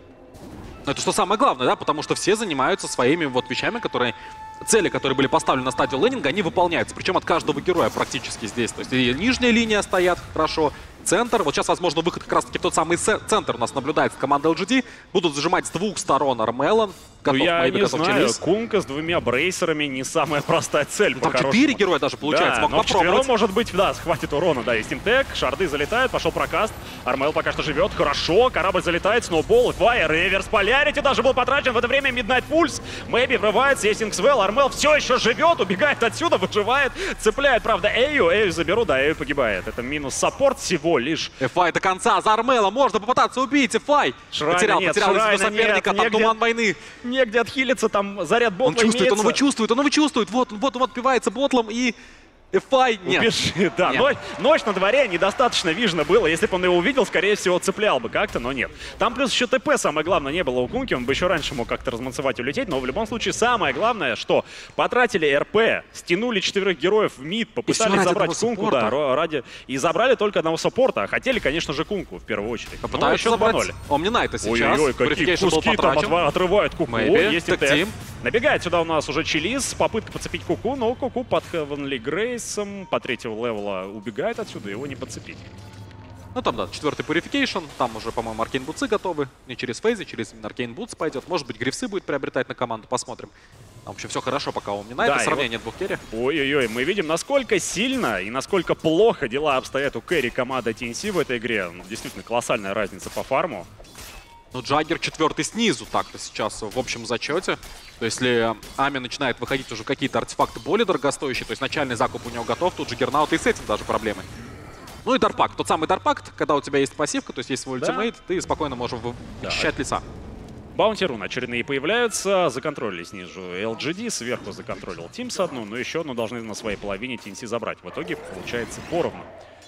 Это что самое главное, да, потому что все занимаются своими вот вещами, которые... Цели, которые были поставлены на стадию лендинга, они выполняются. Причем от каждого героя практически здесь. То есть и нижняя линия стоят хорошо, центр. Вот сейчас, возможно, выход как раз-таки в тот самый центр у нас наблюдается команда эл джи ди. Будут зажимать с двух сторон Армелон. Ну, я не знаю, Кунка с двумя брейсерами не самая простая цель. Там четыре героя даже получается, да, мог но попробовать. Может быть, да, схватит урона, да, есть Тимтек, шарды залетают, пошел прокаст, Армел пока что живет, хорошо, корабль залетает, сноубол, файер, реверс, полярити даже был потрачен, в это время Midnight Pulse, Мэйби врывается, есть Инксвелл, Армел все еще живет, убегает отсюда, выживает, цепляет, правда, Эю, Эю заберу, да, Эю погибает, это минус саппорт всего лишь. Эфай до конца, за Армела можно попытаться убить, Эфай потерял, нет, потерял из соперника, нет, там негде, туман войны. Негде отхилиться, там заряд ботла Он чувствует, имеется. он его чувствует, он его чувствует. Вот, вот, вот, отпивается ботлом и Эфай нет. Убежит, да. Ночь, ночь на дворе, недостаточно видно было. Если бы он его увидел, скорее всего, цеплял бы как-то, но нет. Там плюс еще ТП, самое главное, не было у Кунки. Он бы еще раньше мог как-то размансовать и улететь. Но в любом случае, самое главное, что потратили РП, стянули четверых героев в мид, попытались забрать Кунку, да, ради... И забрали только одного саппорта. А хотели, конечно же, Кунку в первую очередь. А пытаются забрать Омнинайта сейчас. Ой-ой-ой, какие куски там отва- отрывают Куку. Есть ТТ. Набегает сюда у нас уже Чилис. Попытка подцепить Куку, но Куку под Heavenly Grace по третьего левела убегает отсюда, его не подцепить. Ну там, да, четвертый Purification, там уже, по-моему, Аркейн Бутсы готовы. Не через фейзы, через Аркейн Бутс пойдет. Может быть, Грифсы будет приобретать на команду, посмотрим. Там вообще все хорошо, пока у Омнинайта, да, сравнение вот... двух керри. Ой-ой-ой, мы видим, насколько сильно и насколько плохо дела обстоят у керри команды ти эн си в этой игре. Ну, действительно, колоссальная разница по фарму. Ну, Джаггер четвертый снизу так-то сейчас в общем зачете. То есть, если Ами начинает выходить уже какие-то артефакты более дорогостоящие, то есть начальный закуп у него готов, тут же Гернаут и с этим даже проблемы. Ну и Дарпак. Тот самый Дарпак, когда у тебя есть пассивка, то есть есть свой да. ультимейт, ты спокойно можешь защищать да. леса. Баунти руны очередные появляются, законтролили снизу эл джи ди, сверху законтролил Тимс одну, но еще одну должны на своей половине ти эн си забрать. В итоге получается поровну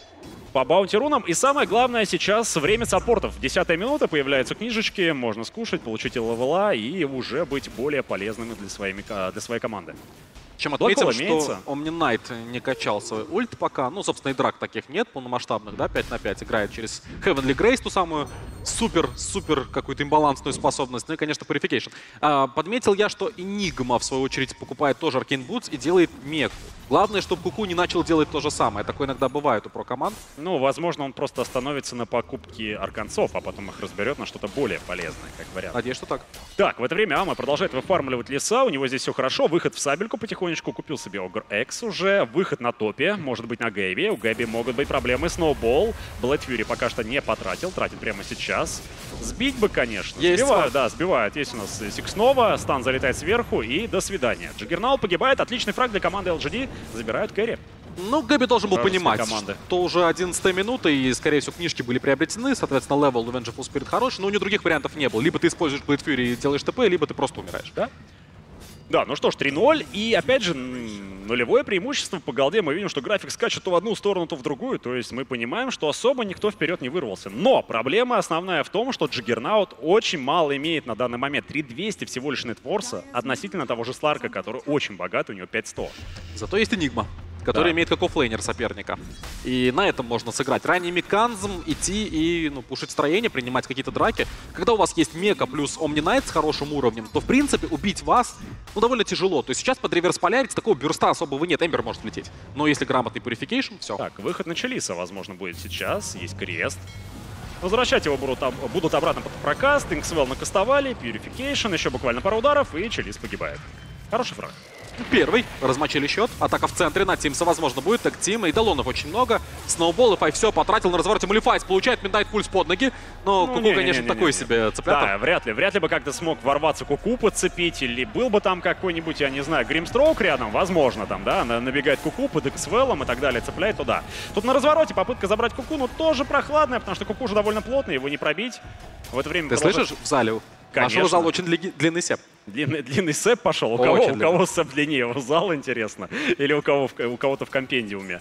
по баунти рунам. И самое главное сейчас время саппортов. Десятая минута, появляются книжечки, можно скушать, получить левела и уже быть более полезными для, своими, для своей команды. Чем отметим, что Омнинайт не качал свой ульт пока. Ну, собственно, и драк таких нет полномасштабных, да, пять на пять. Играет через Heavenly Grace, ту самую супер-супер какую-то имбалансную способность. Ну и, конечно, Purification. А, подметил я, что Enigma, в свою очередь, покупает тоже Arcane Boots и делает меку. Главное, чтобы Куку не начал делать то же самое. Такое иногда бывает у про-команд. Ну, возможно, он просто остановится на покупке арканцов, а потом их разберет на что-то более полезное, как вариант. Надеюсь, что так. Так, в это время Ама продолжает выфармливать леса. У него здесь все хорошо. Выход в сабельку потихонечку. Купил себе Огр Экс уже. Выход на топе. Может быть, на Гэби. У Гэби могут быть проблемы. Сноубол. Блэд Фьюри пока что не потратил. Тратит прямо сейчас. Сбить бы, конечно. Есть сбивают, да, сбивают. Есть у нас Сикснова. Стан залетает сверху. И до свидания. Джаггернаут погибает. Отличный фраг для команды эл джи ди. Забирают кэрри. Ну, Гэби должен был понимать, команды. что уже одиннадцатая минута, и, скорее всего, книжки были приобретены. Соответственно, левел у Vengeful Spirit хороший, но у него других вариантов не было. Либо ты используешь Blade Fury и делаешь ТП, либо ты просто умираешь. Да? Да, ну что ж, три ноль. И, опять же, нулевое преимущество по голде. Мы видим, что график скачет то в одну сторону, то в другую. То есть мы понимаем, что особо никто вперед не вырвался. Но проблема основная в том, что Джаггернаут очень мало имеет на данный момент. три двести всего лишь нетфорса относительно того же Сларка, который очень богат, у него пять сто. Зато есть Enigma, который да. имеет как оффлейнер соперника. И на этом можно сыграть. Ранний меканизм, идти и ну, пушить строение, принимать какие-то драки. Когда у вас есть мека плюс Омнинайт с хорошим уровнем, то, в принципе, убить вас ну, довольно тяжело. То есть сейчас под реверс полярить такого бюрста особого нет. Эмбер может влететь. Но если грамотный Purification, все. Так, выход на Чилиса, возможно, будет сейчас. Есть крест. Возвращать его будут, будут обратно под прокаст. Инксвелл накастовали, Purification, еще буквально пару ударов, и Чилис погибает. Хороший фраг. Первый. Размочили счет. Атака в центре на Тимса, возможно, будет. Так, Тим. И Далонов очень много. Сноубол, и все потратил на развороте. Малифайс получает Midnight Pulse под ноги. Но ну, Куку, не, конечно, не, не, такой не, не. себе цыплятор. Да, вряд ли. Вряд ли бы как-то смог ворваться Куку, подцепить. Или был бы там какой-нибудь, я не знаю, Гримстроук рядом. Возможно, там, да. Набегает Куку под Эксвеллом и так далее. Цепляет туда. Тут на развороте попытка забрать Куку, но тоже прохладная, потому что Куку уже довольно плотный, его не пробить. В это время Ты продолжает... слышишь в зале? Конечно. Нашего зала очень дли... длинный сеп. Длинный, длинный сэп пошел. У кого, у кого сэп длиннее? У зала, интересно? Или у кого у кого-то в компендиуме?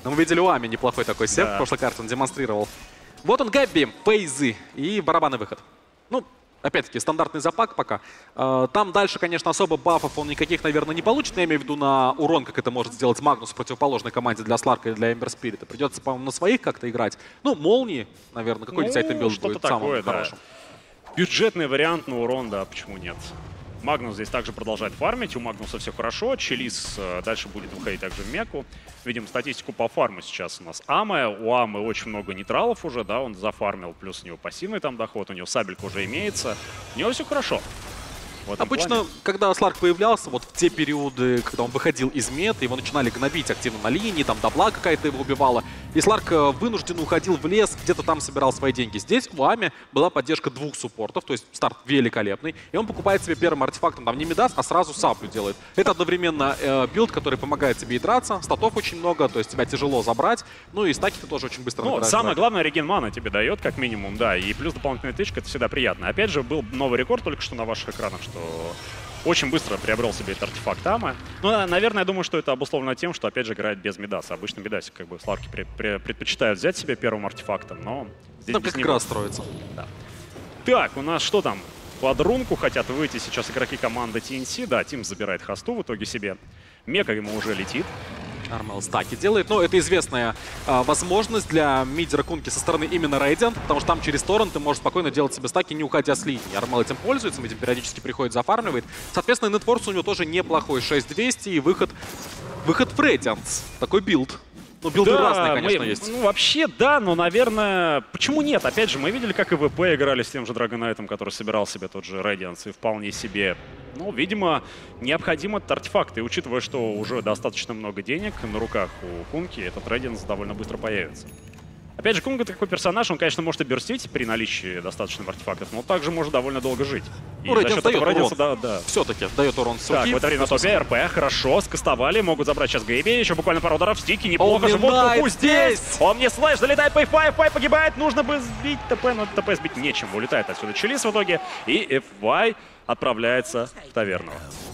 Но мы видели у Ами неплохой такой сев, Да. в прошлой карте он демонстрировал. Вот он, Гэбби, фейзы и барабанный выход. Ну, опять-таки, стандартный запак пока. Э, Там дальше, конечно, особо бафов он никаких, наверное, не получит. Но я имею в виду на урон, как это может сделать Магнус в противоположной команде для Сларка и для Эмбер Спирита. Придется, по-моему, на своих как-то играть. Ну, молнии, наверное. Какой Ну, десятый билд что-то будет самым такое, да. хорошим? Бюджетный вариант на урон, да, почему нет. Магнус здесь также продолжает фармить, у Магнуса все хорошо, Челис э, дальше будет выходить также в меку. Видим статистику по фарму сейчас у нас Аме, у Амы очень много нейтралов уже, да, он зафармил, плюс у него пассивный там доход, у него сабелька уже имеется, у него все хорошо. В этом Обычно, плане. когда Сларк появлялся, вот в те периоды, когда он выходил из мета, его начинали гнобить активно на линии, там дабла какая-то его убивала, и Сларк э, вынужденно уходил в лес, где-то там собирал свои деньги. Здесь у Ами была поддержка двух суппортов, то есть старт великолепный, и он покупает себе первым артефактом там не Мидас, а сразу саблю делает. Это одновременно э, билд, который помогает тебе и драться, статов очень много, то есть тебя тяжело забрать, ну и стаки ты тоже очень быстро Ну, набираешь. самое главное, реген мана тебе дает, как минимум, да, и плюс дополнительная тычка, это всегда приятно. Опять же, был новый рекорд только что на ваших экранах, что очень быстро приобрел себе этот артефакт Ама. Ну, наверное, я думаю, что это обусловлено тем, что, опять же, играет без Мидаса. Обычно Мидасик, как бы, Сларки при- при- предпочитают взять себе первым артефактом, но здесь Там без как него. игра строится. Так, у нас что там? Под рунку хотят выйти сейчас игроки команды ти эн си. Да, Тим забирает хосту в итоге себе. Мека ему уже летит. Армел стаки делает. Но это известная а, возможность для мидера Кунки со стороны именно Radiant, потому что там через торрент ты можешь спокойно делать себе стаки, не уходя с линии. Армел этим пользуется, этим периодически приходит, зафармливает. Соответственно, нетворс у него тоже неплохой. шесть двести и выход, выход в Radiant. Такой билд. Ну, билды разные, конечно, мы- есть. Ну, вообще, да, но, наверное, почему нет? Опять же, мы видели, как и ВП играли с тем же Драгонайтом, который собирал себе тот же Radiance, и вполне себе. Ну, видимо, необходим этот артефакт. И учитывая, что уже достаточно много денег на руках у Кунки, этот Radiance довольно быстро появится. Опять же, Кунга такой персонаж, он, конечно, может и берстить при наличии достаточных артефактов, но также может довольно долго жить. И Ну, за Radiance счет дает этого урон. Radiance, да, да. Все-таки дает урон с Так, руки. в это время на топе РП, хорошо, скастовали, могут забрать сейчас Гэби, еще буквально пару ударов, стики, неплохо, Omni живот Knight Куку здесь! здесь! Омни слэш, залетает по эф пять, эф пять погибает, нужно бы сбить ТП, но ТП сбить нечем, улетает отсюда Челис в итоге, и эф пять отправляется в таверну.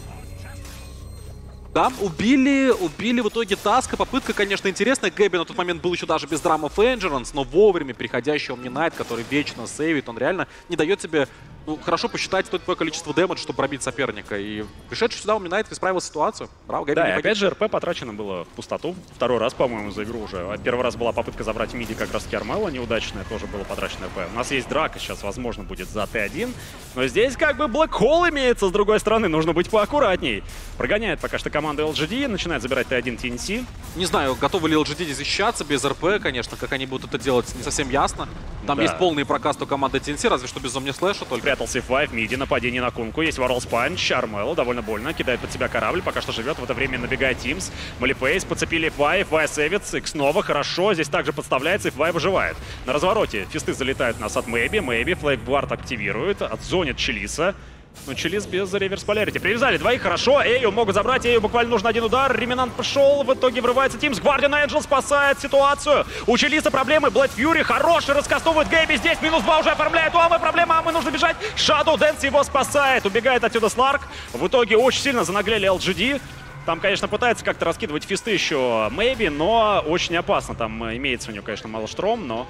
Да, убили, убили в итоге Таска. Попытка, конечно, интересная. Гэби на тот момент был еще даже без драм of Endurance, но вовремя приходящий Omni Knight, который вечно сейвит, он реально не дает себе, ну, хорошо посчитать то такое количество дэмэдж, чтобы пробить соперника. И пришедший сюда Omni Knight исправил ситуацию. Браво, Гэби Да, не и погиб. опять же РП потрачено было в пустоту. Второй раз, по-моему, за игру уже. Первый раз была попытка забрать миди как раз Армела, неудачная, тоже было потрачено РП. У нас есть драка сейчас, возможно, будет за тэ один. Но здесь как бы Black Hole имеется, с другой стороны, нужно быть поаккуратней. Прогоняет пока что команда эл джи ди, начинает забирать тэ один ти эн си. Не знаю, готовы ли эл джи ди защищаться без РП, конечно, как они будут это делать, не совсем ясно. Там Да. есть полный прокаст у команды ти эн си, разве что без Omni слэша только. Прятался эф пять, миди, нападение на Кунку. Есть Варлс Панч, Армело, довольно больно, кидает под себя корабль, пока что живет. В это время набегает Тимс. Малифейс, подцепили эф пять, эф пять сейвится, Икс снова хорошо, здесь также подставляется, эф пять выживает. На развороте фисты залетают у нас от Мэйби, Мэйби, флейкгвард активирует, отзонит Челиса. Но Челис без реверс полярити. Привязали двоих, хорошо. Эйю могут забрать. Эйю буквально нужен один удар. Реминант пошел. В итоге врывается Тимс. Гвардиан Энджел спасает ситуацию. У Челиса проблемы. Блэд Фьюри хороший. Раскастовывает Гэби здесь. Минус два уже оформляет. У Амы проблема. Амы нужно бежать. Shadow Dance его спасает. Убегает отсюда Сларк. В итоге очень сильно занаглели эл джи ди. Там, конечно, пытается как-то раскидывать фисты еще Мэйби, но очень опасно. Там имеется у него, конечно, малоштром, но...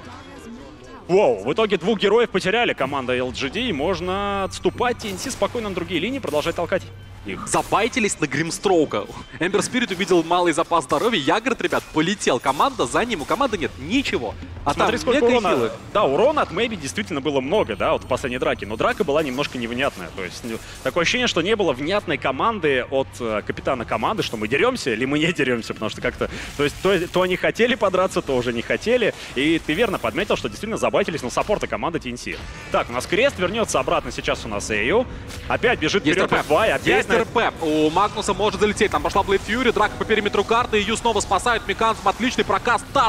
Воу, в итоге двух героев потеряли команда эл джи ди, и можно отступать ти эн си спокойно на другие линии, продолжать толкать их. Забайтились на Гримстроука. Эмбер Спирит увидел малый запас здоровья. Ягрид, ребят, полетел. Команда за ним. У команды нет ничего. А Смотри, там сколько мега и урона. хилы. Да, урона от Мэйби действительно было много, да, вот в последней драке. Но драка была немножко невнятная. То есть ну, такое ощущение, что не было внятной команды от э, капитана команды, что мы деремся или мы не деремся, потому что как-то... То есть то, то они хотели подраться, то уже не хотели. И ты верно подметил, что действительно забайтились на саппорта команды ти эн си. Так, у нас крест вернется обратно сейчас у нас Эйю. Опять бежит Есть вперед РП. эф пять, опять Есть на- РП. У Магнуса может залететь. Там пошла Блейд Фьюри. Драка по периметру карты. Ю снова спасают. Меканцем отличный прокаст. Таска.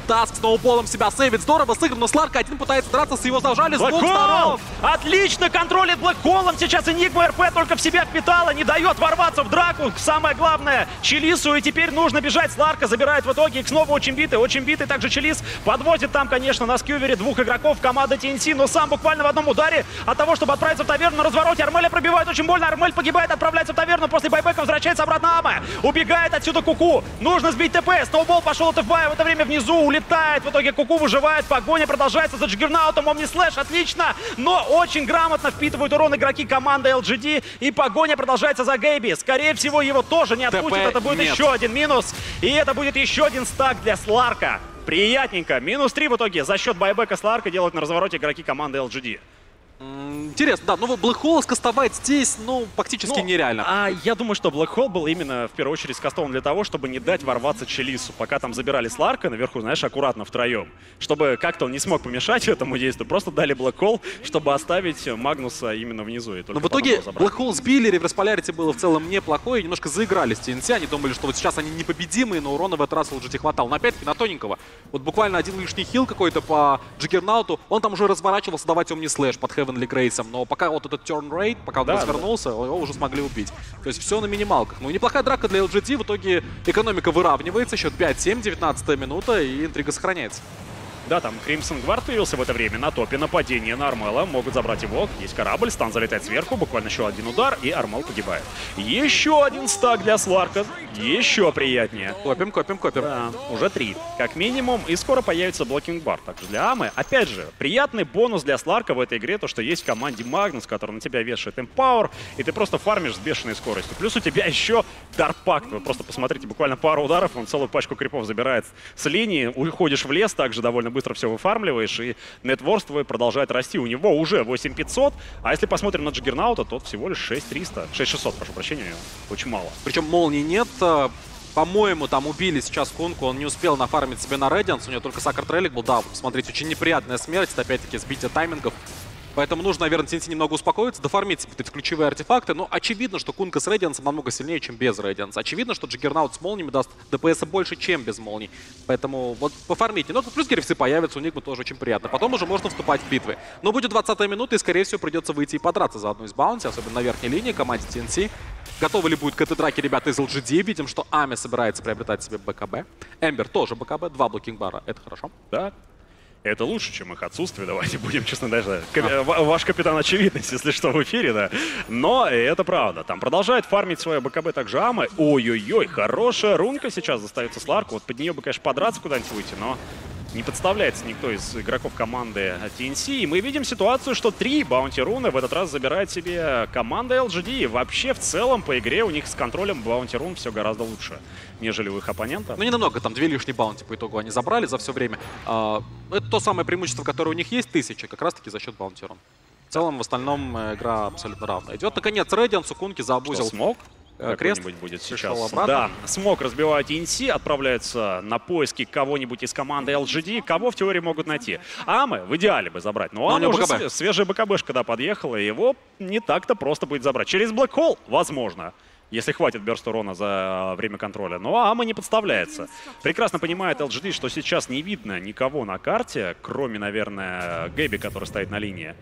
Таск сноуболом себя сейвит. Здорово сыграно. Сларка один пытается драться, с его зажали с двух Блэкхол! сторон. Отлично контролит Блэкхолом. Сейчас Энигма РП только в себя впитала, не дает ворваться в драку. Самое главное, Челису, и теперь нужно бежать. Сларка забирает в итоге их снова очень битый. Очень битый также Челис подводит там, конечно, на скьювере двух игроков команды ти эн си, но сам буквально в одном ударе от того, чтобы отправиться в таверну на развороте. Армеля пробивает очень больно. Армель погибает, отправляется в таверну. После байбека возвращается обратно Ама. Убегает отсюда Куку. Нужно сбить ТП. Сноубол пошел от ФБА. В это время внизу улетает. В итоге Куку выживает. Погоня продолжается за Джиггернаутом. Омни Слэш отлично, но очень грамотно впитывают урон игроки команды эл джи ди. И погоня продолжается за Гэйби. Скорее всего, его тоже не отпустят. ТП Это будет нет. еще один минус. И это будет еще один стак для Сларка. Приятненько. Минус три в итоге за счет байбека Сларка делают на развороте игроки команды эл джи ди. Интересно, да, ну Блэкхола скастовать здесь, ну, практически Ну, нереально. А я думаю, что Блэкхол был именно в первую очередь скастован для того, чтобы не дать ворваться Челису. Пока там забирали Сларка наверху, знаешь, аккуратно втроем. Чтобы как-то он не смог помешать этому действию. Просто дали Блэкхол, чтобы оставить Магнуса именно внизу. И только Но в потом итоге его забрать. Блэкхол сбили, реверс полярити было в целом неплохое, немножко заиграли с ти эн си, они думали, что вот сейчас они непобедимые, но урона в этот раз эл джи ди хватало. Но опять-таки на тоненького. Вот буквально один лишний хил какой-то по Джиггернауту, он там уже разворачивался давать Омни Слэш под Heavenly Грейсом, но пока вот этот turn rate, пока он Да, развернулся, его уже смогли убить. То есть все на минималках. Ну и неплохая драка для эл джи ди, в итоге экономика выравнивается, счет пять семь, девятнадцатая минута, и интрига сохраняется. Да, там Кримсон Гвард появился в это время на топе. Нападение на Армела. Могут забрать его. Есть корабль. Стан залетает сверху. Буквально еще один удар. И Армел погибает. Еще один стак для Сларка. Еще приятнее. Копим, копим, копим. Да, уже три. Как минимум. И скоро появится блокинг бар. Также для Амы. Опять же, приятный бонус для Сларка в этой игре. То, что есть в команде Магнус, который на тебя вешает Empower. И ты просто фармишь с бешеной скоростью. Плюс у тебя еще Дарпакт. Вы просто посмотрите. Буквально пару ударов. Он целую пачку крипов забирает с линии. Уходишь в лес. Также довольно быстро все выфармливаешь, и нетворс твой продолжает расти. У него уже восемь пятьсот, а если посмотрим на Джиггернаута, то всего лишь шесть триста. шесть шестьсот, прошу прощения, очень мало. Причем молнии нет. По-моему, там убили сейчас Кунку, он не успел нафармить себе на Редианс, у него только Сакр Трелик был. Да, смотрите, очень неприятная смерть, это опять-таки сбитие таймингов. Поэтому нужно, наверное, ти эн си немного успокоиться, дофармить себе эти ключевые артефакты. Но очевидно, что Кунка с Редиансом намного сильнее, чем без Редианса. Очевидно, что Джиггернаут с молниями даст ДПСа больше, чем без молний. Поэтому вот пофармите. Ну, плюс грифсы появятся, у них тоже очень приятно. Потом уже можно вступать в битвы. Но будет двадцатая минута, и, скорее всего, придется выйти и подраться за одну из баунти, особенно на верхней линии команде ти эн си. Готовы ли будет к этой драке ребята из эл джи ди? Видим, что Ами собирается приобретать себе БКБ. Эмбер тоже БКБ, два блокинг-бара, это хорошо. Да. Это лучше, чем их отсутствие, давайте будем честно, даже а. Ваш капитан очевидность, если что, в эфире, да. Но это правда. Там продолжает фармить свое БКБ также Ама. Ой-ой-ой, хорошая рунка сейчас достается Сларку. Вот под нее бы, конечно, подраться куда-нибудь выйти, но не подставляется никто из игроков команды ти эн си. И мы видим ситуацию, что три баунти руны в этот раз забирает себе команда эл джи ди. И вообще, в целом, по игре у них с контролем баунти рун все гораздо лучше, нежели у их оппонента. Ну, не намного, там две лишние баунти по итогу они забрали за все время. А, это то самое преимущество, которое у них есть, тысяча, как раз-таки за счет баунти рун. В целом, в остальном игра абсолютно равная. Идет, наконец, Редиан, Сукунки заобузил. Что, смог? Крест Какой-нибудь будет сейчас. обратно. Да, смог разбивать ти эн си, отправляются на поиски кого-нибудь из команды эл джи ди, кого в теории могут найти. Амы в идеале бы забрать, но, но Ама уже све- свежая БКБшка, когда подъехала, и его не так-то просто будет забрать. Через Блэкхол, возможно, если хватит бёрст урона за время контроля. Но Ама не подставляется. Прекрасно понимает эл джи ди, что сейчас не видно никого на карте, кроме, наверное, Гэби, который стоит на линии.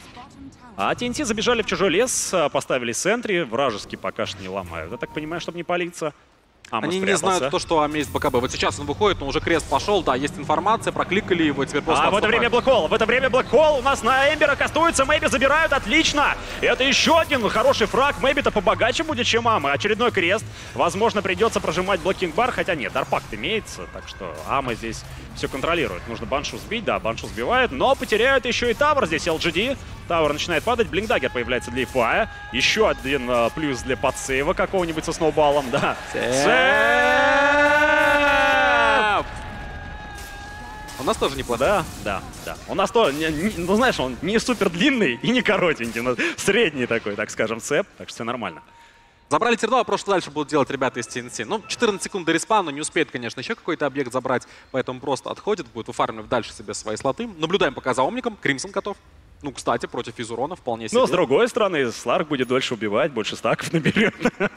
А ти эн ти забежали в чужой лес, поставили сентри, вражеский пока что не ломают. Я так понимаю, чтобы не палиться. Ама Они спрятался. не знают то, что Ами есть БКБ. Вот сейчас он выходит, но уже крест пошел, да, есть информация, прокликали его, теперь просто... А в это время Блэкхол, в это время Блэкхол у нас на Эмбера кастуется, Мэйби забирают, отлично! Это еще один хороший фраг, Мэйби-то побогаче будет, чем Ама. Очередной крест, возможно, придется прожимать блокинг-бар, хотя нет, Дарпакт имеется, так что Ама здесь все контролирует. Нужно Баншу сбить, да, Баншу сбивает, но потеряют еще и Тавр, здесь эл джи ди. Тавр начинает падать, Блинкдаггер появляется для Ифая. Еще один uh, плюс для подсейва какого-нибудь со сноубалом, да. Сэп! У нас тоже неплохо. Да, да, да. У нас то, не, не, ну знаешь, он не супер длинный и не коротенький, но средний такой, так скажем, цеп, так что все нормально. Забрали терно, вопрос, что дальше будут делать ребята из ти эн си. Ну, четырнадцать секунд до респауна, не успеет, конечно, еще какой-то объект забрать, поэтому просто отходит, будет выфармливать дальше себе свои слоты. Наблюдаем пока за Омником, Кримсон готов. Ну, кстати, против Изурона вполне себе. Но, с другой стороны, Сларк будет дольше убивать, больше стаков наберет.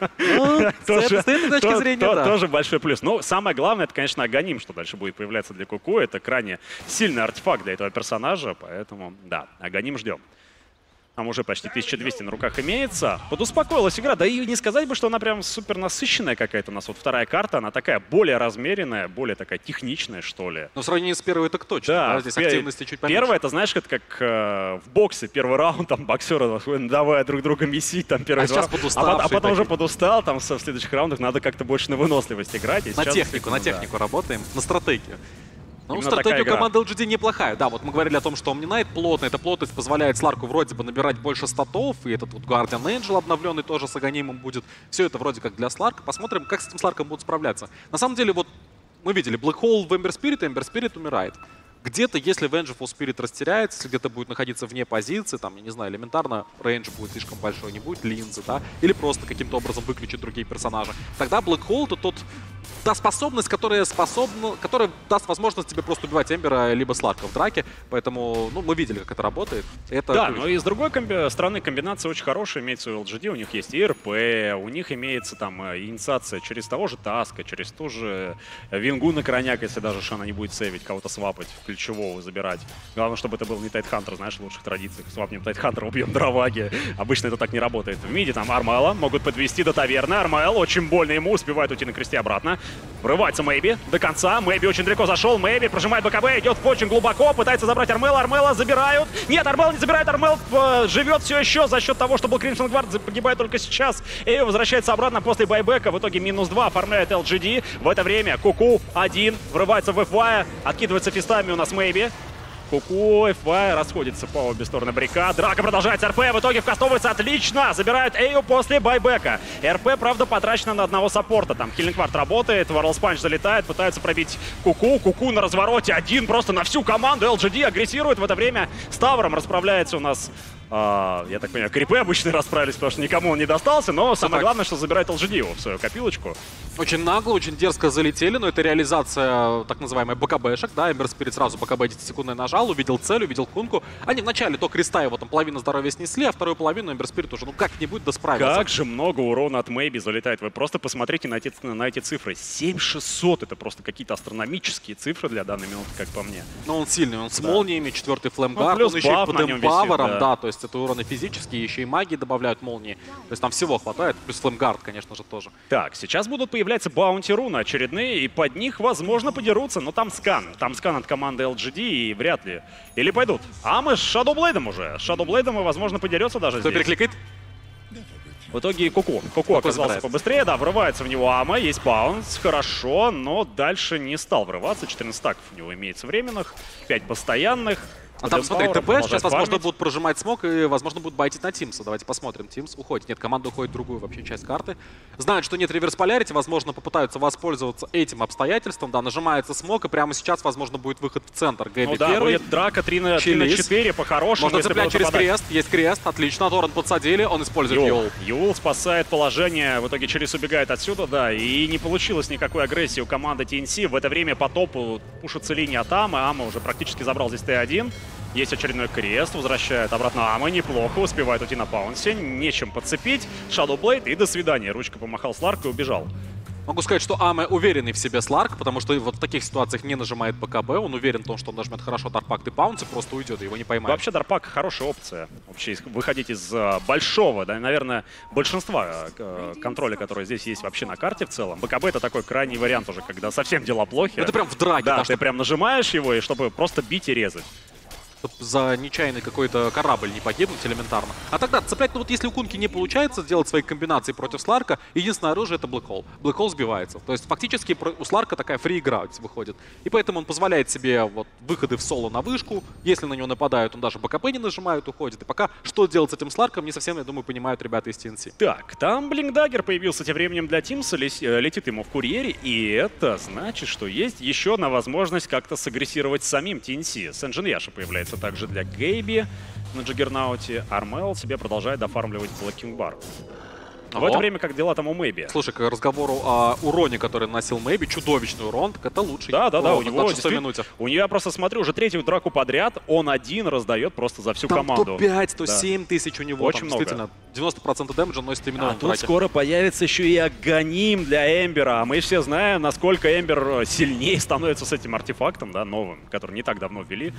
Ну, с этой точки зрения, да. Тоже большой плюс. Но самое главное, это, конечно, Аганим, что дальше будет появляться для Куку. Это крайне сильный артефакт для этого персонажа, поэтому, да, Аганим ждем. Там уже почти тысяча двести на руках имеется. Подуспокоилась игра. Да и не сказать бы, что она прям супер насыщенная какая-то у нас. Вот вторая карта, она такая более размеренная, более такая техничная, что ли. Но в сравнении с первой так точно. Да, Да, здесь активности чуть поменьше. Первое, это знаешь, это как э, в боксе. Первый раунд, там боксеры давая друг друга месить, там первый А сейчас два. подуставшие А, потом- а потом уже такие. подустал, там в следующих раундах надо как-то больше на выносливость играть. И На сейчас технику, на действительно, да. технику работаем, на стратегию. Ну, Именно стратегия такая игра. команды эл джи ди неплохая. Да, вот мы говорили о том, что Omni Knight плотный. Эта плотность позволяет Сларку вроде бы набирать больше статов. И этот вот Guardian Angel обновленный тоже с Аганимом будет. Все это вроде как для Сларка. Посмотрим, как с этим Сларком будут справляться. На самом деле, вот мы видели Black Hole в Ember Spirit, и Ember Spirit умирает. Где-то, если Vengeful Spirit растеряется, если где-то будет находиться вне позиции, там, я не знаю, элементарно рейндж будет слишком большой, не будет линзы, да, или просто каким-то образом выключит другие персонажи, тогда Black Hole — это тот, та способность, которая способна, которая даст возможность тебе просто убивать Эмбера либо Сларка в драке, поэтому, ну, мы видели, как это работает. Это Да, ключ. но и с другой комби- стороны комбинация очень хорошая, имеется у эл джи ди, у них есть и эр пи, у них имеется там э, инициация через того же Таска, через ту же Вингу на крайняк, если даже Шана не будет сейвить, кого-то свапать, ключевого забирать. Главное, чтобы это был не Тайтхантер, знаешь, в лучших традициях. Свапнем Тайтхантера, убьем Дроваги. Обычно это так не работает. В миде там Армела могут подвести до таверны. Армел очень больно ему, успевает уйти на кресте обратно. Врывается Мэйби до конца. Мэйби очень далеко зашел. Мэйби прожимает БКБ, идет очень глубоко, пытается забрать Армела. Армела забирают. Нет, Армел не забирает. Армел э, живет все еще за счет того, что был Crimson Guard, погибает только сейчас. Эйо возвращается обратно после байбека. В итоге минус два оформляет эл джи ди. В это время Куку один врывается в эф вай, откидывается фистами у нас Мэйби. Куку, эф вай расходится по обе стороны баррикад. Драка продолжается. эр пи в итоге вкастовывается отлично. Забирают Эйо после байбека. эр пи, правда, потрачено на одного саппорта. Там Хиллинг Вард работает, Варлс Панч залетает, пытаются пробить Куку. Куку на развороте один просто на всю команду. эл джи ди агрессирует. В это время с Тавром расправляется у нас... А, я так понимаю, крипы обычно расправились, потому что никому он не достался, но самое так. главное, что забирает эл джи ди его в свою копилочку. Очень нагло, очень дерзко залетели, но это реализация так называемой БКБшек, да, Эмбер Спирит сразу БКБ десятисекундный нажал, увидел цель, увидел кунку. Они вначале до креста его там половину здоровья снесли, а вторую половину Эмбер Спирит уже, ну как-нибудь да справился. Как же много урона от Мэйби залетает. Вы просто посмотрите на эти, на эти цифры. семь тысяч шестьсот, это просто какие-то астрономические цифры для данной минуты, как по мне. Но он сильный, он с Да. молниями, четвертый флемгард, Ну, плюс он еще и баф под на нем висит, эмпавером, да. да, то есть это уроны физические, еще и магии добавляют молнии. То есть там всего хватает, плюс флемгард, конечно же, тоже. Так, сейчас будут появляться баунти руны очередные, и под них, возможно, подерутся, но там скан. Там скан от команды эл джи ди, и вряд ли. Или пойдут. А мы с Shadowblade'ом уже. С Shadowblade'ом, возможно, подерется даже Кто здесь. перекликает? В итоге Куку. Куку оказался забирает. побыстрее, да, врывается в него Ама, есть баунс, хорошо, но дальше не стал врываться. четырнадцать стаков у него имеется временных, пять постоянных. А там, смотри, Демпауэр ТП продолжает сейчас, возможно, фармить. будут прожимать смог и, возможно, будут байтить на Тимса. Давайте посмотрим. Тимс уходит. Нет, команда уходит в другую вообще часть карты. Знают, что нет реверс полярити, возможно, попытаются воспользоваться этим обстоятельством. Да, нажимается смог, и прямо сейчас, возможно, будет выход в центр. Гэби Ну да, первый. будет драка три на Чилис. четыре по-хорошему. Можно если цеплять будут через попадать. крест. Есть крест. Отлично. Торрент подсадили. Он использует Юл. Юл. Юл спасает положение, в итоге Чилис убегает отсюда, да, и не получилось никакой агрессии у команды ти эн си. В это время по топу пушится линия от Амы, Ама уже практически забрал здесь тэ один. Есть очередной крест, возвращает обратно Ама, неплохо, успевает уйти на паунсе, нечем подцепить. Shadowblade и до свидания. Ручка помахал Сларк и убежал. Могу сказать, что Аме уверенный в себе Сларк, потому что вот в таких ситуациях не нажимает БКБ. Он уверен в том, что он нажмет хорошо Дарпакт и Паунс и просто уйдет, и его не поймает. Вообще Дарпак хорошая опция. Вообще из- выходить из э, большого, да, наверное, большинства э, контроля, которые здесь есть вообще на карте в целом. БКБ это такой крайний вариант уже, когда совсем дела плохи. Это прям в драке, Да, да, ты чтоб- прям нажимаешь его, и чтобы просто бить и резать. Чтоб за нечаянный какой-то корабль не погибнуть элементарно. А тогда цеплять, ну вот если у Кунки не получается сделать свои комбинации против Сларка, единственное оружие это Black Hole. Black Hole сбивается. То есть фактически про- у Сларка такая фри-игра выходит. И поэтому он позволяет себе вот выходы в соло на вышку. Если на него нападают, он даже БКП не нажимает, уходит. И пока что делать с этим Сларком, не совсем, я думаю, понимают ребята из ти эн си. Так, там Блинкдаггер появился тем временем для Тимса, лес- э, летит ему в курьере, и это значит, что есть еще одна возможность как-то сагрессировать с самим ти эн си. Сэнджин Яша появляется также для Гейби на Джаггернауте. Армел себе продолжает дофармливать Блэкинг Бар. В это время как дела там у Мэйби? Слушай, к разговору о уроне, который наносил Мэйби, чудовищный урон, так это лучший. Да, да, да, у урон него на шестой минуте. У нее, я просто смотрю, уже третью драку подряд, он один раздает просто за всю Там команду. сто пять, сто Да. семь тысяч у него. Очень там, много. Действительно, девяносто процентов дэмэджа носит именно А он в тут драке. скоро появится еще и Аганим для Эмбера. А мы все знаем, насколько Эмбер сильнее становится с этим артефактом, да, новым, который не так давно ввели.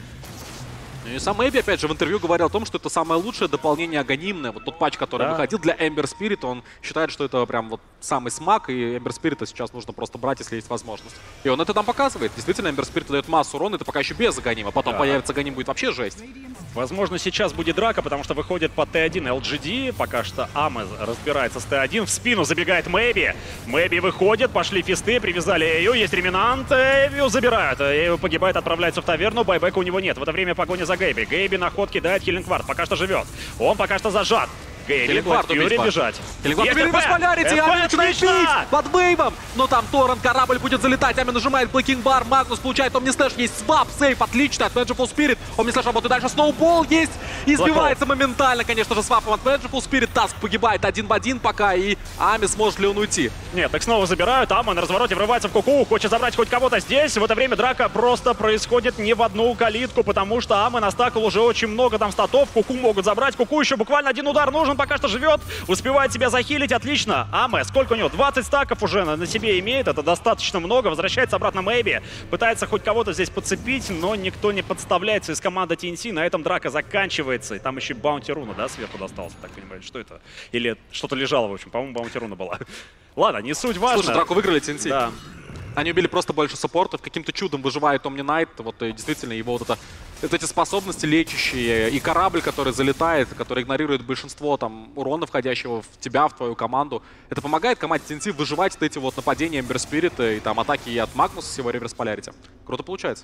И сам Мэйби, опять же, в интервью говорил о том, что это самое лучшее дополнение аганимное. Вот тот патч, который Да. выходил для Эмбер Спирит, он считает, что это прям вот самый смак, и Эмбер Спирита сейчас нужно просто брать, если есть возможность. И он это нам показывает. Действительно, Эмбер Спирит дает массу урона, это пока еще без аганима. Потом Да. появится аганим, будет вообще жесть. Возможно, сейчас будет драка, потому что выходит по Т один эл джи ди. Пока что Аме разбирается с Т один. В спину забегает Мэйби. Мэйби выходит, пошли фисты, привязали Эйю. Есть реминант, Эйю забирают. Эйю погибает, отправляется в таверну. Байбека у него нет. В это время погоня за Гэйби. Гэйби на ход кидает Хиллингвард. Пока что живет. Он пока что зажат. Гэйби, Хиллингвард Фьюри убить бежать. Хиллингвард Есть убили ТП! Воспалярите, ТП, Ами начинает отлично! бить под вейвом. Но там Торрен, корабль будет залетать. Ами нажимает Блэкинг Бар, Магнус получает Омнислэш. Есть свап, сейф, отлично от Vengeful Spirit. Омнислэш работает дальше, Сноубол есть. И сбивается моментально, конечно же, свапом от Vengeful Spirit. Таск погибает один в один пока. И Ами, сможет ли он уйти? Нет, так снова забирают. Ама на развороте врывается в Куку, хочет забрать хоть кого-то здесь. В это время драка просто происходит не в одну калитку, потому что Ама настакал уже очень много там статов. Куку могут забрать. Куку еще буквально один удар нужен, пока что живет. Успевает себя захилить, отлично. Аме, сколько у него? двадцать стаков уже на, на себе имеет, это достаточно много. Возвращается обратно Мэйби, пытается хоть кого-то здесь подцепить, но никто не подставляется из команды ти эн ти. На этом драка заканчивается. И там еще Баунти Руна, да, сверху достался, так понимаете, что это? Или что-то лежало, в общем, по-моему, Баунти Руна была. Ладно, не суть важно. Слушай, драку выиграли ти эн ти. Да. Они убили просто больше саппортов, каким-то чудом выживает Omni Knight, вот и действительно его вот это, вот эти способности лечащие, и корабль, который залетает, который игнорирует большинство там урона, входящего в тебя, в твою команду, это помогает команде ти эн ти выживать вот эти вот нападения Ember Spirit и там атаки и от Магнуса с его Reverse Polarity. Круто получается.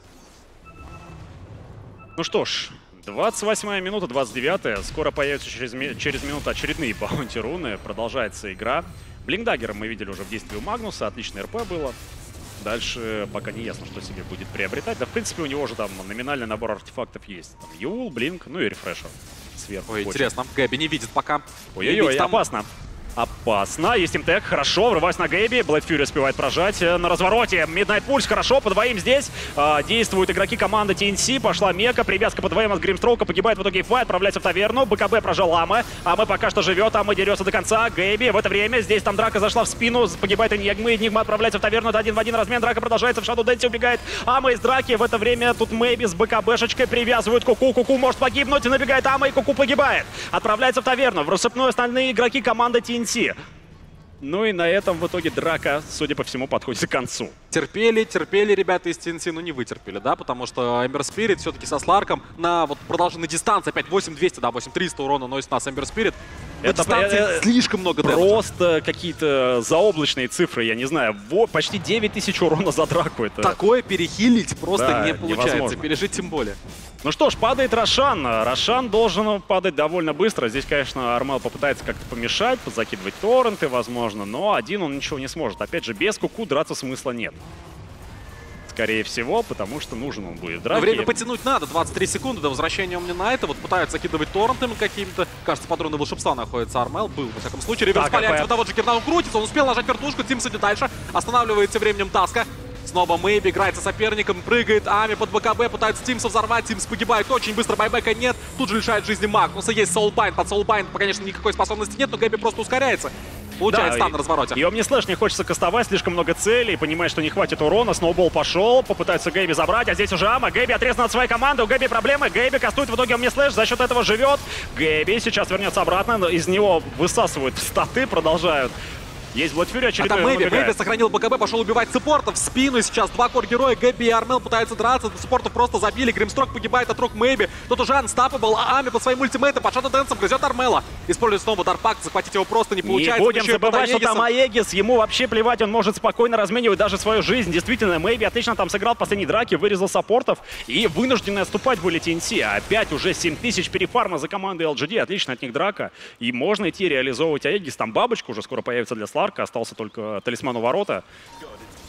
Ну что ж, двадцать восьмая минута, двадцать девятая. Скоро появятся через, ми через минуту очередные Баунти Руны. Продолжается игра. Блинкдаггера мы видели уже в действии у Магнуса. Отличное РП было. Дальше пока не ясно, что себе будет приобретать. Да, в принципе, у него уже там номинальный набор артефактов есть. Там Юл, Блинк, ну и рефрешер сверху. Ой, Очень. интересно. Гэби не видит пока. Ой-ой-ой, Там- опасно. Опасно. Есть имтек. Хорошо. Врываясь на Гэйби. Блэд Фьюри успевает прожать. Э, На развороте. Midnight Pulse. Хорошо. По двоим здесь. А, действуют игроки команды ти эн ти. Пошла Мека. Привязка по двоим от Гримстроука. Погибает в итоге Фай. Отправляется в таверну. БКБ прожал Аме. Аме пока что живет. Аме дерется до конца. Гэйби. В это время здесь там драка зашла в спину. Погибает Энигма. Энигма отправляется в таверну. Это один в один размен. Драка продолжается. В Шаду Дэнси убегает Аме из драки. В это время тут Мэйби с БКБшечкой привязывают Куку. Куку может погибнуть. Набегает Аме и Куку погибает. Отправляется в таверну. В рассыпную остальные игроки команды ти эн ти. Ну и на этом в итоге драка, судя по всему, подходит к концу. Терпели, терпели ребята из ти эн ти, но не вытерпели, да, потому что Ember Spirit все-таки со Сларком на вот продолженной дистанции, опять восемь двести, да, восемь триста урона носит нас Ember Spirit. На Это дистанции э, слишком много дэмэджа. Просто какие-то заоблачные цифры, я не знаю. Во, почти девять тысяч урона за драку. Это... Такое перехилить просто Да, не получается, невозможно. пережить тем более. Ну что ж, падает Рошан. Рошан должен падать довольно быстро. Здесь, конечно, Армел попытается как-то помешать, закидывать торренты, возможно, но один он ничего не сможет. Опять же, без Куку драться смысла нет. Скорее всего, потому что нужен он будет в Но драке. время потянуть надо, двадцать три секунды до возвращения Omni Knight. Вот пытаются закидывать торрентами какими-то. Кажется, под руной волшебства находится Армел. Был, во всяком случае. Реверс Так, поляется, РП. вот того Джекерна, он крутится, он успел нажать вертушку, Тимс идет дальше. Останавливается временем Таска. Снова Мэйби играет со соперником, прыгает Ами под БКБ, пытается Тимса взорвать, Тимс погибает очень быстро, байбека нет, тут же лишает жизни Магнуса, есть Soulbind, под Soulbind, конечно, никакой способности нет, но Гэби просто ускоряется. Получает Да, стан и- на развороте. И Омнислэш не хочется кастовать, слишком много целей, понимает, что не хватит урона, Сноубол пошел, попытается Гэби забрать, а здесь уже Ама, Гэби отрезан от своей команды, у Гэби проблемы, Гэби кастует в итоге Омнислэш, за счет этого живет, Гэби сейчас вернется обратно, но из него высасывают статы, продолжают. Есть Блэд Фьюри, А очередной там он Мэйби, убегает. Мэйби сохранил БКБ, пошел убивать саппорта в спину. Сейчас два кор-героя, Гэби и Армел пытаются драться. Саппортов просто забили. Гримстрок погибает от рук Мэйби. Тут уже анстапабл, а Ами по своим ультимейтам под Shadow Dance грызет Армела. Использует снова Дарпак, захватить его просто не получается. Не будем Еще и под забывать, что Аегисом. там Аегис, ему вообще плевать, он может спокойно разменивать даже свою жизнь. Действительно, Мэйби отлично там сыграл в последней драке, вырезал саппортов и вынуждены отступать были ти эн ти. А опять уже семь тысяч перефарма за командой эл джи ди, отлично от них драка. И можно идти реализовывать Аегис. Там бабочка уже скоро появится для Сларка, остался только талисман у ворота.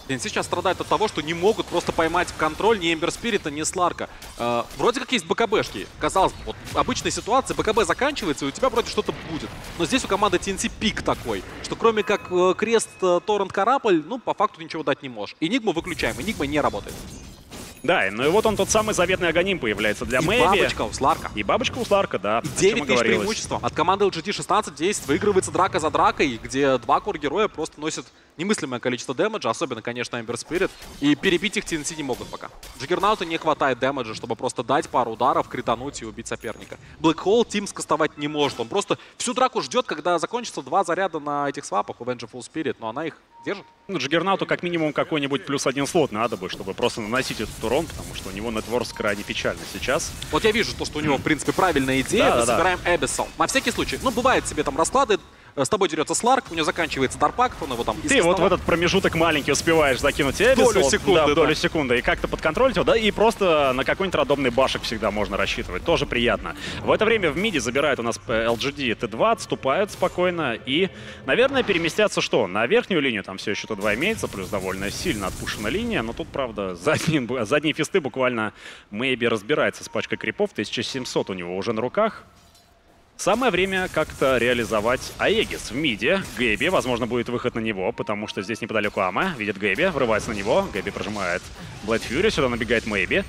Они сейчас страдают от того, что не могут просто поймать в контроль ни Эмбер Спирита, ни Сларка. Э, вроде как есть БКБшки. Казалось бы, вот обычная ситуация, БКБ заканчивается, и у тебя вроде что-то будет. Но здесь у команды ти эн ти пик такой, что кроме как э, крест, э, торрент, корабль, ну, по факту ничего дать не можешь. Энигму выключаем, Энигма не работает. Да, ну и вот он тот самый заветный Аганим появляется для И Мэйби. бабочка у Сларка. И бабочка у Сларка, да. И девять тысяч преимущества. От команды эл джи ти шестнадцать десять выигрывается драка за дракой, где два кор-героя просто носят немыслимое количество дэмэджа, особенно, конечно, Эмбер Спирит. И перебить их ти эн ти не могут пока. Джаггернауту не хватает дэмэджа, чтобы просто дать пару ударов, критануть и убить соперника. Блэк Холл Тим скастовать не может. Он просто всю драку ждет, когда закончится два заряда на этих свапах у Vengeful Spirit, но она их держит. Ну, Джаггернауту как минимум какой-нибудь плюс один слот надо бы, чтобы просто наносить этот урон, потому что у него нетворс крайне печально сейчас. Вот я вижу то, что у него, в принципе, правильная идея. Да, Мы да, да. собираем Эбиссал. На всякий случай. Ну, бывает себе там расклады. С тобой дерется Сларк, у него заканчивается Дарпак, он его там... Ты вот в этот промежуток маленький успеваешь закинуть Эбиссал. Долю секунды, Да, да. долю секунды. И как-то подконтролить его, да, и просто на какой-нибудь рандомный башек всегда можно рассчитывать. Тоже приятно. В это время в миде забирают у нас эл джи ди ти два, отступают спокойно и, наверное, переместятся что? На верхнюю линию, там все еще ти два имеется, плюс довольно сильно отпушена линия, но тут, правда, задние, задние фисты буквально Мэйби разбирается с пачкой крипов, тысяча семьсот у него уже на руках. Самое время как-то реализовать Аегис в миде. Гэби, возможно, будет выход на него, потому что здесь неподалеку Ама. Видит Гэби, врывается на него. Гэби прожимает Блэд Фьюри, сюда набегает Мэйби.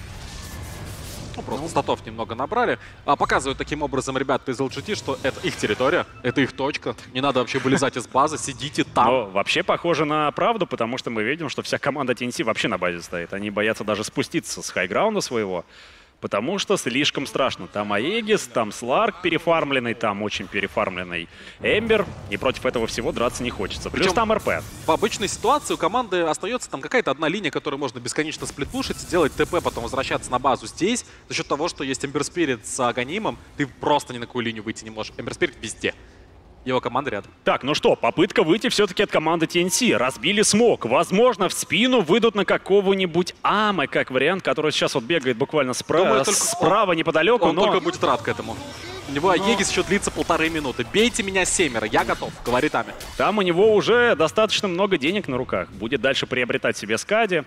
Ну, просто статов немного набрали. А показывают таким образом ребята из эл джи ти, что это их территория, это их точка. Не надо вообще вылезать из базы, сидите там. Но вообще похоже на правду, потому что мы видим, что вся команда ти эн ти вообще на базе стоит. Они боятся даже спуститься с хайграунда своего. Потому что слишком страшно. Там Аегис, там Сларк перефармленный, там очень перефармленный Эмбер. И против этого всего драться не хочется. Плюс Причем там эр пи. В обычной ситуации у команды остается там какая-то одна линия, которую можно бесконечно сплитпушить, сделать ТП, потом возвращаться на базу. Здесь, за счет того, что есть Эмбер Спирит с Аганимом, ты просто ни на какую линию выйти не можешь. Эмбер Спирит везде. Его команда рядом. Так, ну что, попытка выйти все-таки от команды ти эн ти. Разбили смог. Возможно, в спину выйдут на какого-нибудь Амы, как вариант, который сейчас вот бегает буквально спра Думаю, только справа, неподалеку. Он но... только будет рад к этому. У него Аегис еще длится полторы минуты. Бейте меня семеро, я готов, говорит Ами. Там у него уже достаточно много денег на руках. Будет дальше приобретать себе Скади.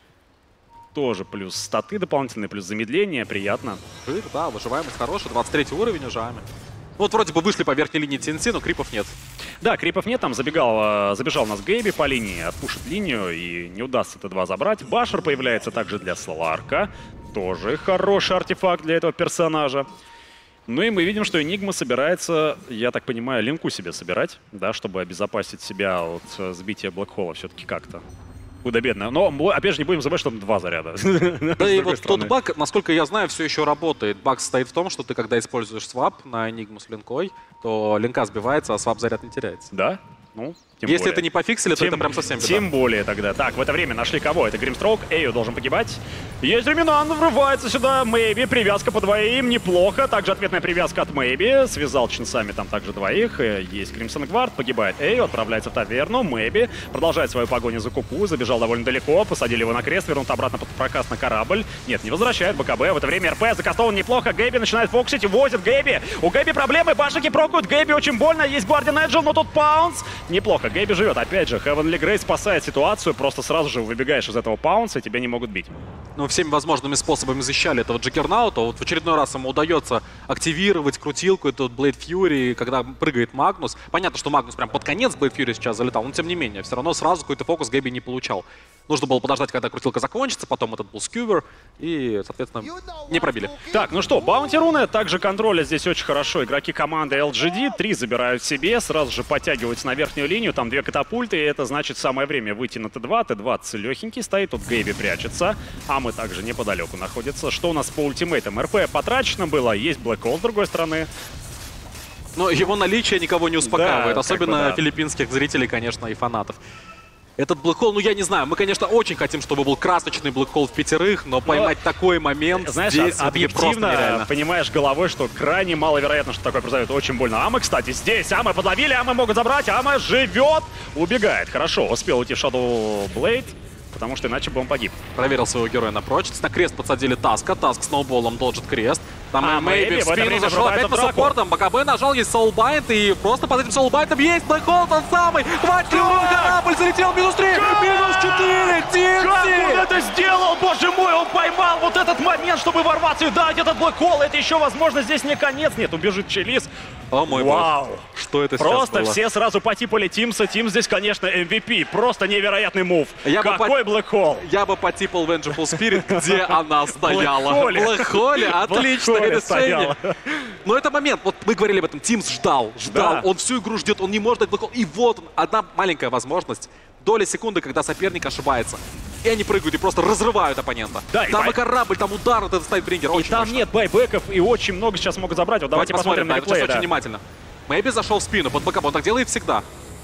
Тоже плюс статы дополнительные, плюс замедление. Приятно. Жир, да, выживаемость хорошая, двадцать третий уровень уже Ами. Вот вроде бы вышли по верхней линии ти эн ти, но крипов нет. Да, крипов нет, там забегал, забежал у нас Гэби по линии, отпушит линию и не удастся ти два забрать. Башер появляется также для Сларка. Тоже хороший артефакт для этого персонажа. Ну и мы видим, что Энигма собирается, я так понимаю, линку себе собирать, да, чтобы обезопасить себя от сбития Блэкхола все-таки как-то. Худо-бедно. Но, опять же, не будем забывать, что там два заряда. Да и вот тот баг, насколько я знаю, все еще работает. Баг состоит в том, что ты, когда используешь свап на Энигму с линкой, то линка сбивается, а свап заряд не теряется. Да? Ну, тем Если более. это не пофиксили, то Тем- это прям совсем беда. Тем более тогда. Так, в это время нашли кого? Это Гримстроук. Эйо должен погибать. Есть Реминан, врывается сюда. Мэйби, привязка по двоим, неплохо. Также ответная привязка от Мэйби. Связал чинсами там также двоих. Э, Есть Кримсон Гвард, погибает Эйо, отправляется в таверну. Мэйби продолжает свою погоню за Куку. Забежал довольно далеко, посадили его на крест, вернут обратно под прокаст на корабль. Нет, не возвращает БКБ. В это время РП закастован неплохо. Гэби начинает фокусить, увозит Гэби. У Гэби проблемы, башики прокают. Гэби очень больно. Есть Гвардиан Эджил, но тут паунс. Неплохо, Гэби живет. Опять же, Heavenly Grace спасает ситуацию. Просто сразу же выбегаешь из этого паунса, и тебя не могут бить. Ну, всеми возможными способами защищали этого Джаггернаута. Вот в очередной раз ему удается активировать крутилку, эту Blade Fury, когда прыгает Магнус. Понятно, что Магнус прям под конец Blade Fury сейчас залетал, но тем не менее, все равно сразу какой-то фокус Гэби не получал. Нужно было подождать, когда крутилка закончится, потом этот был скьювер, и, соответственно, не пробили. Так, ну что, Баунти Руны также контролят здесь очень хорошо. Игроки команды эл джи ди, три забирают себе, сразу же подтягиваются на верхнюю линию, там две катапульты, и это значит самое время выйти на ти два. ти два целехенький стоит, тут Гэби прячется, а мы также неподалеку находится. Что у нас по ультимейтам? РП потрачено было, есть Black Hole с другой стороны. Но его наличие никого не успокаивает, Да, особенно как бы да. филиппинских зрителей, конечно, и фанатов. Этот Black Hole, ну я не знаю, мы, конечно, очень хотим, чтобы был красочный Black Hole в пятерых, но поймать такой момент Знаешь, здесь об- все-таки просто объективно нереально. понимаешь головой, что крайне маловероятно, что такое произойдет. Очень больно. Ама, кстати, здесь. Ама подловили, Ама могут забрать. Ама живет, убегает. Хорошо, успел уйти Shadow Blade, потому что иначе бы он погиб. Проверил своего героя на прочность. На крест подсадили Таска. Таск сноуболом доджит крест. Там А, и Мэйби Мэйби в в это спину время зашел врывается опять по в драку. саппортам. БКБ нажал, есть соулбайнд, и просто под этим соулбайндом есть Black Hole, тот самый. Хватит ли урон, корабль залетел, минус три, минус четыре. момент, чтобы ворваться и дать этот блэк-холл. Это еще, возможно, здесь не конец. Нет, убежит Челис. О мой Вау. бог. Что это Просто сейчас было? все сразу потипали Тимса. Тимс здесь, конечно, эм ви пи. Просто невероятный мув. Я бы Какой по- блэк-холл. Я бы потипал Vengeful Spirit, где она стояла. Блэк-холле. В Блэк-холле, отлично, Блэк-холле решение. стояла. Но это момент, вот мы говорили об этом, Тимс ждал, ждал, Да. он всю игру ждет, он не может дать блэк-холл. И вот он, одна маленькая возможность, доля секунды, когда соперник ошибается. И они прыгают и просто разрывают оппонента. Да, и там бай- и корабль, там удар, вот этот Стайтбрингер. И Очень там мощно. нет байбеков, и очень много сейчас могут забрать. Вот давайте, Давайте посмотрим, посмотрим на да, это реплей. сейчас Да. очень внимательно. Мэйби зашел в спину под бэкап, он так делает всегда.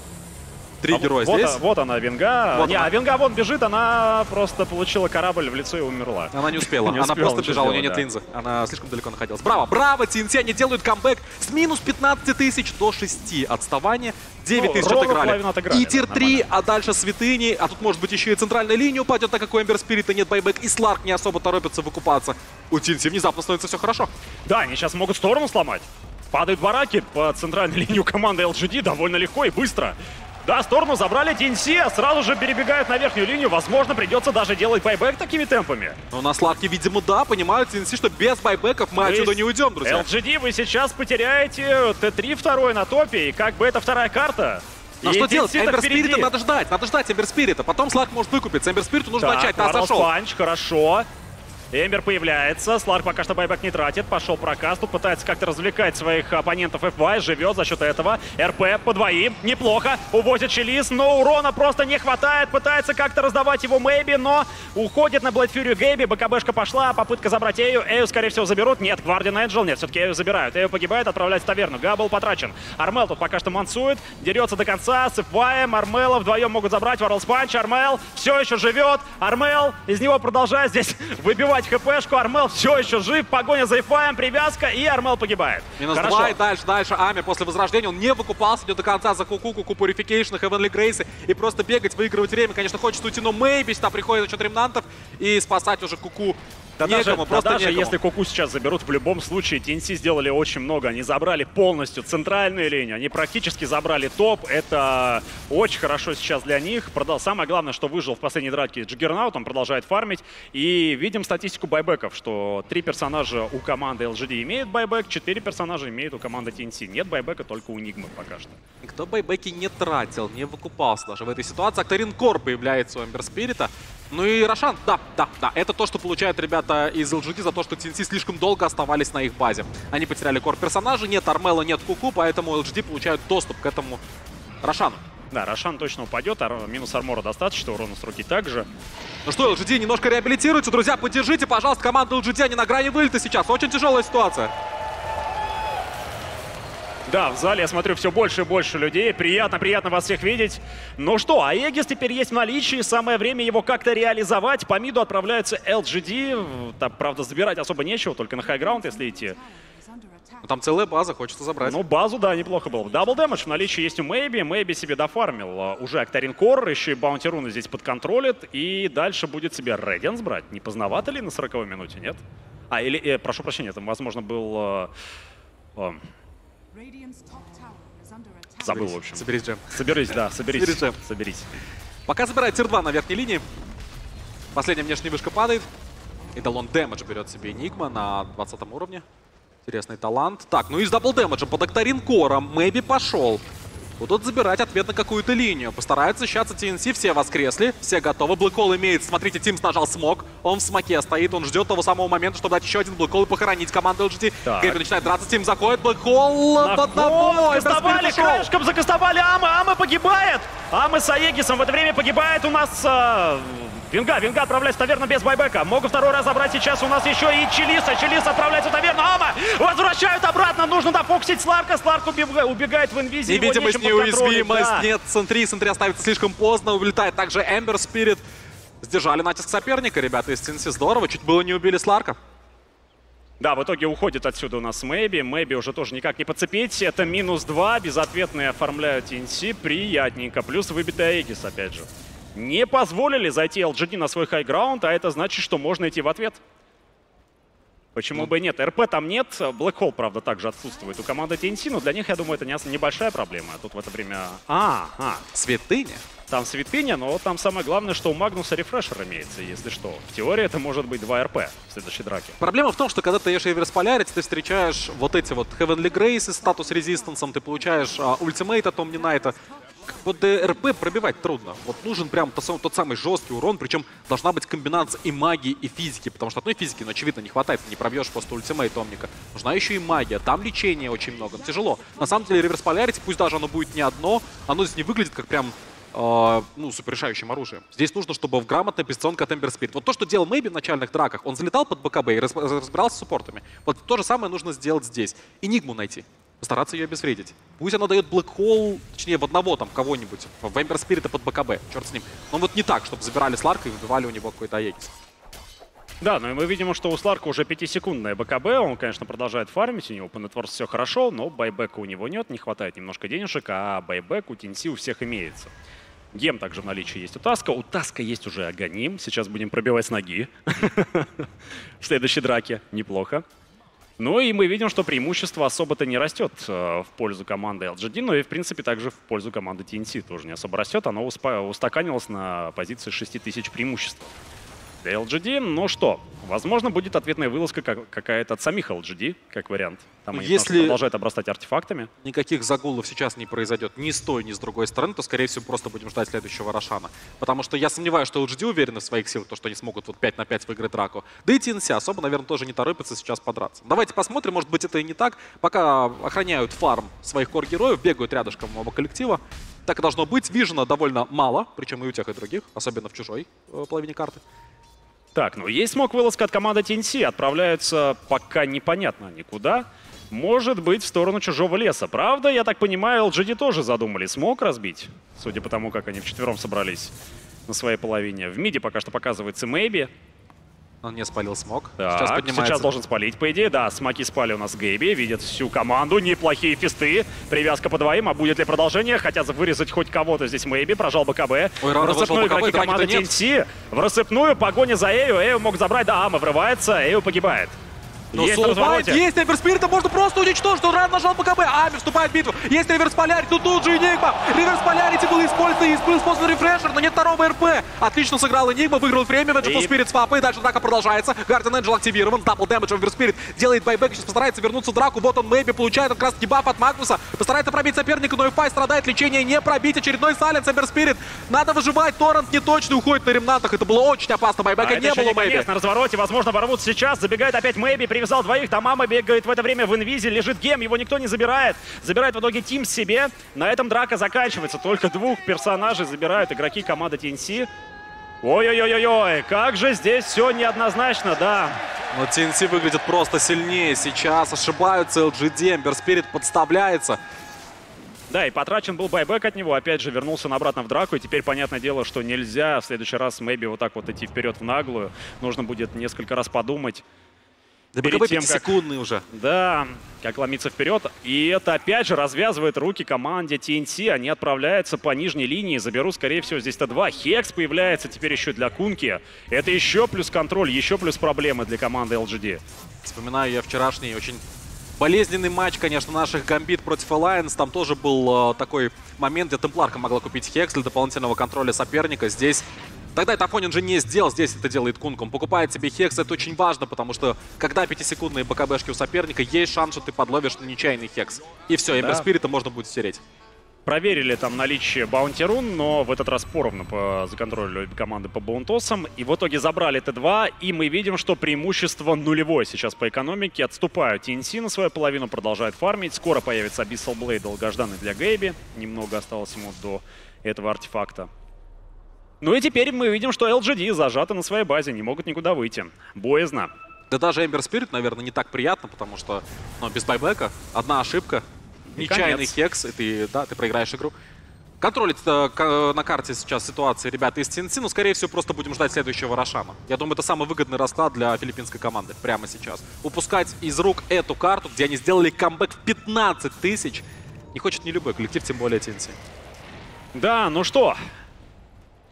Три А героя вот, здесь. а- вот она, Венга. Вот не, она. а Венга вон бежит, она просто получила корабль в лицо и умерла. Она не успела, Не она успела просто ничего бежала, у нее нет сделать, линзы. Она слишком далеко находилась. Браво, браво, ти эн ти, они делают камбэк с минус пятнадцати тысяч до шести отставания. девять тысяч Ну, ровно отыграли. половину отыграли, И да, тир три, нормально. а дальше святыни, а тут может быть еще и центральная линия упадет, так как у Эмбер Спирита нет байбэк, и Сларк не особо торопится выкупаться. У ти эн ти внезапно становится все хорошо. Да, они сейчас могут сторону сломать. Падают бараки по центральной линии команды эл джи ди довольно легко и быстро. Да, сторону забрали ти эн си, а сразу же перебегают на верхнюю линию. Возможно, придется даже делать байбэк такими темпами. Но на Сларке, видимо, да, понимают ти эн си, что без байбэков мы То отсюда есть не уйдем, друзья. эл джи ди вы сейчас потеряете тэ три второй на топе, и как бы это вторая карта. Но И что ти эн делать? си-то Эмбер впереди. Спирита надо ждать, надо ждать Эмбер Спирита. Потом Сларк может выкупиться. Эмбер Спириту нужно Так, начать, да, Варлс зашел. панч, хорошо. Эмбер появляется, Сларк пока что байбэк не тратит, пошел прокаст, тут пытается как-то развлекать своих оппонентов эф вай, живет за счет этого. эр пэ по двоим, неплохо, увозит Челис, но урона просто не хватает, пытается как-то раздавать его Мэйби, но уходит на Блэд Фьюри Гэйби, БКБшка пошла, попытка забрать Эю, Эю скорее всего заберут, нет, Гвардиан Энджел, нет, все-таки Эю забирают, Эю погибает, отправляют в таверну, Габл потрачен, Армел тут пока что мансует, дерется до конца с эф вай, Армела вдвоем могут забрать, Варлс панч, Армел все еще живет, Армел из него продолжает здесь выбивать хпшку, Армел все еще жив, погоня за эф вай, привязка, и Армел погибает. Минус Хорошо. два, и дальше, дальше. Ами после возрождения, он не выкупался, идет до конца за Куку, Куку Purification, Heavenly Grace, и просто бегать, выигрывать время. Конечно, хочется уйти, но Мэйби сюда приходит за счет ремнантов, и спасать уже Куку Да некому, даже, да просто даже некому. если Куку сейчас заберут, в любом случае ти эн си сделали очень много. Они забрали полностью центральную линию, они практически забрали топ. Это очень хорошо сейчас для них. Продал. Самое главное, что выжил в последней драке Джиггернаут, он продолжает фармить. И видим статистику байбеков, что три персонажа у команды эл джи ди имеют байбек, четыре персонажа имеют у команды ти эн си. Нет байбека только у Нигмы пока что. Никто байбеки не тратил, не выкупался даже в этой ситуации. Акторин Кор появляется у Эмбер Спирита. Ну и Рошан, да, да, да, это то, что получают ребята из эл джи ди за то, что ти эн си слишком долго оставались на их базе. Они потеряли кор персонажа, нет Армела, нет Куку, поэтому эл джи ди получают доступ к этому Рошану. Да, Рошан точно упадет, ар- минус армора достаточно, урона с руки также. Ну что, эл джи ди немножко реабилитируется. Друзья, поддержите, пожалуйста, команду эл джи ди, они на грани вылета сейчас. Очень тяжелая ситуация. Да, в зале я смотрю все больше и больше людей. Приятно, приятно вас всех видеть. Ну что, Аегис теперь есть в наличии. Самое время его как-то реализовать. По миду отправляются эл джи ди. Там, правда, забирать особо нечего, только на хайграунд, если идти. Ну, там целая база, хочется забрать. Ну, базу, да, неплохо было бы. Дабл дэмэдж в наличии есть у Мэйби. Мэйби себе дофармил. А, Уже Акторин Кор, еще и Баунти Руны здесь подконтролит. И дальше будет себе Рэдианс брать. Не поздновато ли на сороковой минуте, нет? А, или, э, прошу прощения, там, возможно, был... э, э, забыл, в общем. Соберись, Джем. Соберись, да, соберись. Соберись, Джем. Соберись. Пока забирает тир два на верхней линии. Последняя внешняя вышка падает. И Далон дэмэдж берет себе Энигма на двадцатом уровне. Интересный талант. Так, ну и с дабл дэмэджем под Акторин Кором Мэйби пошел. Будут забирать ответ на какую-то линию. Постараются защищаться ти эн си. Все воскресли, все готовы. Блэкхолл имеет, смотрите, Тимс нажал смог. Он в смоке стоит, он ждет того самого момента, чтобы дать еще один Блэкхолл и похоронить команду эл джи ди. Так. Гэйби начинает драться, Тим заходит, Блэкхолл На в одного. ход Эмбер кастовали, Спирит ушел. краешком закастовали Амы, Амы погибает. Амы с Аегисом в это время погибает у нас... э, Венга, Венга отправляется в таверну без байбека. Могу второй раз забрать сейчас. У нас еще и Челиса. Челис отправляется в таверну. Ама возвращают обратно. Нужно дофоксить Сларка. Сларк убега- убегает в инвизе. Его Невидимость, нечем подконтролить, неуязвимость. да. Нет, центри, центри оставится слишком поздно. Улетает также Эмбер Спирит. Сдержали натиск соперника, ребята из ти эн си. Здорово. Чуть было не убили Сларка. Да, в итоге уходит отсюда у нас Мэйби. Мэйби уже тоже никак не подцепить. Это минус два. Безответные оформляют ти эн си. Приятненько. Плюс выбитый Аегис, опять же. Не позволили зайти эл джи ди на свой хайграунд, а это значит, что можно идти в ответ. Почему Ну. бы и нет? эр пэ там нет. Блэкхолл, правда, также отсутствует у команды ти эн си, но для них, я думаю, это не ос- небольшая проблема. А тут в это время... А, а. Святыня. там Свитпиня, но там самое главное, что у Магнуса рефрешер имеется, если что. В теории это может быть два эр пэ в следующей драке. Проблема в том, что когда ты ешь Reverse Polarity, ты встречаешь вот эти вот Heavenly Grace с статус резистансом, ты получаешь а, ультимейт от Omni Knight. Вот эр пэ пробивать трудно. Вот нужен прям тот, тот самый жесткий урон, причем должна быть комбинация и магии, и физики, потому что одной физики, ну, очевидно, не хватает, ты не пробьешь просто ультимейт Омника. Нужна еще и магия, там лечение очень много, тяжело. На самом деле Reverse Polarity, пусть даже оно будет не одно, оно здесь не выглядит как прям э, ну, суперрешающим оружием. Здесь нужно, чтобы в грамотной позиционке от Ember Spirit. Вот то, что делал Мэйби в начальных драках, он залетал под бэ ка бэ и разбирался с суппортами. Вот то же самое нужно сделать здесь. Энигму найти. Постараться ее обезвредить. Пусть она дает Black Hole, точнее, в одного там кого-нибудь, в Ember Spirit под бэ ка бэ, черт с ним. Но вот не так, чтобы забирали Сларка и выбивали у него какой-то Аегис. Да, ну и мы видим, что у Сларка уже пятисекундное бэ ка бэ, он, конечно, продолжает фармить, у него по нетворсу все хорошо, но байбека у него нет, не хватает немножко денежек, а байбек у ти эн си у всех имеется. Гем также в наличии есть у Таска, у Таска есть уже Аганим, сейчас будем пробивать с ноги в следующей драке, неплохо. Ну и мы видим, что преимущество особо-то не растет э, в пользу команды эл джи ди, но и, в принципе, также в пользу команды ти эн си тоже не особо растет. Оно устаканилось на позиции шесть тысяч преимуществ для эл джи ди. Ну что, возможно, будет ответная вылазка какая-то от самих эл джи ди, как вариант. Там они Если продолжают обрастать артефактами. Никаких загулов сейчас не произойдет ни с той, ни с другой стороны, то, скорее всего, просто будем ждать следующего Рошана. Потому что я сомневаюсь, что эл джи ди уверены в своих силах, то, что они смогут вот пять на пять выиграть драку. Да и ти эн си особо, наверное, тоже не торопится сейчас подраться. Давайте посмотрим, может быть, это и не так. Пока охраняют фарм своих кор-героев, бегают рядышком оба коллектива. Так и должно быть. Вижена довольно мало, причем и у тех, и других, особенно в чужой э, половине карты. Так, ну есть смог вылазка от команды ти эн си, отправляются пока непонятно никуда. Может быть, в сторону чужого леса. Правда, я так понимаю, эл джи ди тоже задумали смог разбить, судя по тому, как они вчетвером собрались на своей половине. В миде пока что показывается Мэйби. Он не спалил смог. Так, сейчас поднимается. Сейчас должен спалить, по идее. Да, смоки спали у нас Гэйби. Видят всю команду. Неплохие фисты. Привязка по двоим. А будет ли продолжение? Хотят вырезать хоть кого-то здесь Мэйби. Прожал бэ ка бэ. Ой, в рассыпную игроки команды ти эн си. В рассыпную. Погоня за Эю. Эю мог забрать. Да, Ама врывается. Эю погибает. Но есть на развороте. Есть Эмбер Спирита, можно просто уничтожить. Он рано нажал бэ ка бэ. Ами вступает в битву. Есть Реверс Полярити, тут тут же Энигма. Реверс Полярити был использован и был использован рефрешер, но нет второго эр пэ. Отлично сыграл Энигма, выиграл время. Веджетл Спирит с папой. Дальше драка продолжается. Гардиан Энджел активирован. Дабл дэмэдж Эмбер Спирит делает байбек. Сейчас постарается вернуться в драку. Вот он, Мэйби, получает как раз дебаф от Магнуса. Постарается пробить соперника, но и Фай страдает. Лечение не пробить. Очередной сайленс Эмбер Спирит. Надо выживать. Торрент неточный, уходит на ремнантах. Это было очень опасно. Байбека а не было, Мэйби. На развороте, возможно, ворвутся сейчас. Забегает опять Мэйби, привязал двоих. Там Ама бегает в это время в инвизе, лежит Гем, его никто не забирает. Забирает в итоге Тимс себе. На этом драка заканчивается. Только двух персонажей забирают игроки команды ти эн си. Ой-ой-ой-ой, как же здесь все неоднозначно, да. Но ти эн си выглядит просто сильнее сейчас. Ошибаются эл джи ди, Эмбер Спирит подставляется. Да, и потрачен был байбек от него. Опять же, вернулся он обратно в драку. И теперь, понятное дело, что нельзя в следующий раз Мэйби вот так вот идти вперед в наглую. Нужно будет несколько раз подумать. Да бэ ка бэ пятисекундный уже. Да, как ломиться вперед. И это опять же развязывает руки команде ти эн си. Они отправляются по нижней линии. Заберут, скорее всего, здесь тэ два. Хекс появляется теперь еще для Кунки. Это еще плюс контроль, еще плюс проблемы для команды эл джи ди. Вспоминаю я вчерашний очень болезненный матч, конечно, наших Гамбит против Alliance. Там тоже был э, такой момент, где Темпларка могла купить Хекс для дополнительного контроля соперника. Здесь... Тогда это Афонин же не сделал, здесь это делает Кунг. Он покупает себе Хекс, это очень важно, потому что когда пятисекундные бэ ка бэ-шки у соперника, есть шанс, что ты подловишь на нечаянный Хекс. И все, Эмбер Спирита можно будет стереть. Проверили там наличие Баунти Рун, но в этот раз поровну по законтролю команды по Баунтосам. И в итоге забрали тэ два, и мы видим, что преимущество нулевое сейчас по экономике. Отступают ти эн си на свою половину, продолжает фармить. Скоро появится Abyssal Blade, долгожданный для Гэйби. Немного осталось ему до этого артефакта. Ну и теперь мы видим, что эл джи ди зажаты на своей базе, не могут никуда выйти. Боязно. Да даже Эмбер Спирит, наверное, не так приятно, потому что ну, без байбека одна ошибка, и нечаянный конец. Хекс, и ты, да, ты проиграешь игру. Контролить э, на карте сейчас ситуации ребята из ти эн си, но, скорее всего, просто будем ждать следующего Рошана. Я думаю, это самый выгодный расклад для филиппинской команды прямо сейчас. Упускать из рук эту карту, где они сделали камбэк в пятнадцать тысяч, не хочет ни любой коллектив, тем более ти эн си. Да, ну что...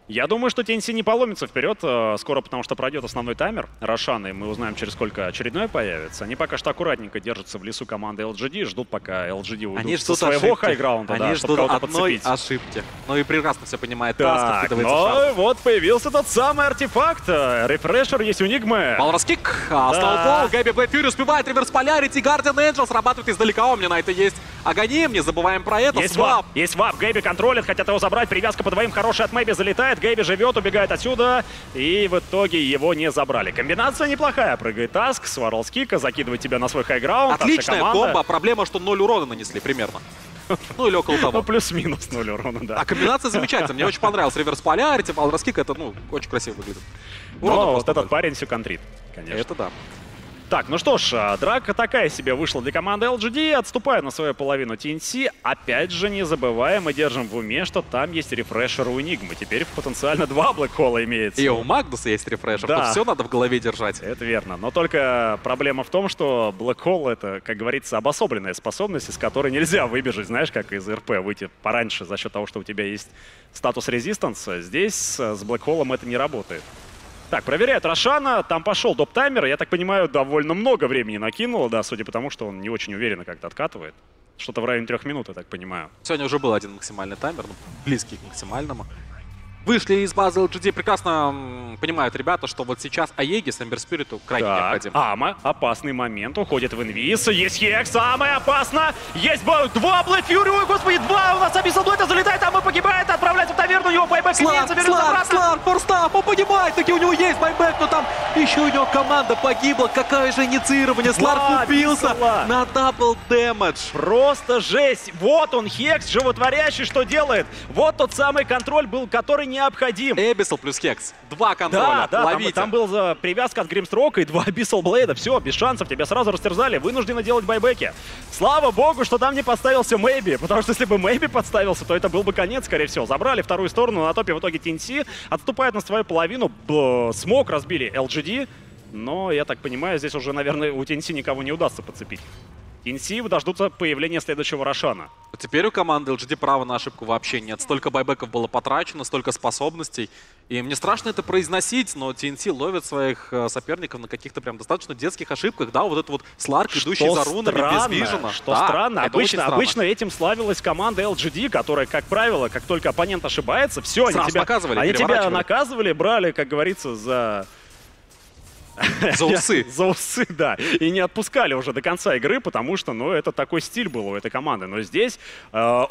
Я думаю, что ти эн си не поломится вперед э, скоро, потому что пройдет основной таймер Рошана, и мы узнаем, через сколько очередной появится. Они пока что аккуратненько держатся в лесу команды эл джи ди, ждут, пока эл джи ди уйдут Они со ждут своего ошибки. хайграунда, Они да, ждут чтобы кого-то одной подцепить. ошибки. Ну и прекрасно все понимает Таск, Так, откидывается ну шанс. вот появился тот самый артефакт. Рефрешер есть у Нигмы. Малраскик, Сноубол, Гэби Блэк Фьюри успевает, реверс полярити, Гардиан Энджел срабатывает издалека, у меня на это есть Аганим, не забываем про это, Есть свап. вап, есть вап, Гэби контролит, хотят его забрать, привязка по двоим хорошая от Мэйби залетает, Гэби живет, убегает отсюда, и в итоге его не забрали. Комбинация неплохая, прыгает Таск, сварл с кика, закидывает тебя на свой хайграунд. Отличная комбо, проблема, что ноль урона нанесли примерно. Ну или около Ну, того. плюс-минус ноль урона, да. А комбинация замечательная, мне очень понравилась. Реверс полярити, Малраскик, это, ну, очень красиво выглядит. Урона Но вот просто этот ноль. парень все контрит, конечно. Это да. Так, ну что ж, а, драка такая себе вышла для команды эл джи ди, отступает на свою половину ти эн си. Опять же, не забываем и держим в уме, что там есть рефрешер у Энигмы. Теперь потенциально два блэкхола имеется. И у Магнуса есть рефрешер, Да. тут все надо в голове держать. Это верно. Но только проблема в том, что блэкхол — это, как говорится, обособленная способность, из которой нельзя выбежать, знаешь, как из эр пи, выйти пораньше за счет того, что у тебя есть статус резистанса. Здесь с блэкхолом это не работает. Так, проверяют Рошана, там пошел доп-таймер, я так понимаю, довольно много времени накинуло, да, судя по тому, что он не очень уверенно как-то откатывает. Что-то в районе трех минут, я так понимаю. Сегодня уже был один максимальный таймер, ну, близкий к максимальному. Вышли из базы эл джи ди, прекрасно м, понимают ребята, что вот сейчас Аегис Эмбер Спириту крайне Так, необходим. Ама, опасный момент, уходит в инвиз, есть Хекс, самое опасно, есть бо- два Блэк Фьюри, ой, господи, два, у нас Абиссал Блэда залетает, Ама погибает, отправляется в таверну, у него байбэк Сларк, имеется, вернется Сларк, обратно. Сларк, форстап, он погибает, таки у него есть байбэк, но там еще у него команда погибла, какое же инициирование, Сларк Ладно, купился Абиссала. на дабл дэмэдж. Просто жесть, вот он, Хекс, животворящий, что делает, вот тот самый контроль был, который необходим. Эбиссал плюс Хекс, два Да, контроля, да, там, ловите. там был за привязка от Гримстрока и два Абиссал Блейда. Все, без шансов, тебя сразу растерзали, вынуждены делать байбеки. Слава богу, что там не подставился Мэйби, потому что если бы Мэйби подставился, то это был бы конец, скорее всего. Забрали вторую сторону, на топе в итоге ти эн си, отступает на свою половину, б- смог разбили эл джи ди, но, я так понимаю, здесь уже, наверное, у ти эн си никого не удастся подцепить. ти эн си дождутся появления следующего Рошана. Теперь у команды эл джи ди права на ошибку вообще нет. Столько байбеков было потрачено, столько способностей. И мне страшно это произносить, но ти эн си ловит своих э, соперников на каких-то прям достаточно детских ошибках. Да, вот это вот Сларк, идущий за рунами без вижена. Что Да, странно, это очень обычно, странно. обычно этим славилась команда эл джи ди, которая, как правило, как только оппонент ошибается, все, они Сразу тебя, наказывали, они тебя переворачивали. наказывали, брали, как говорится, за... За усы. За усы, да. И не отпускали уже до конца игры, потому что, ну, это такой стиль был у этой команды. Но здесь... э,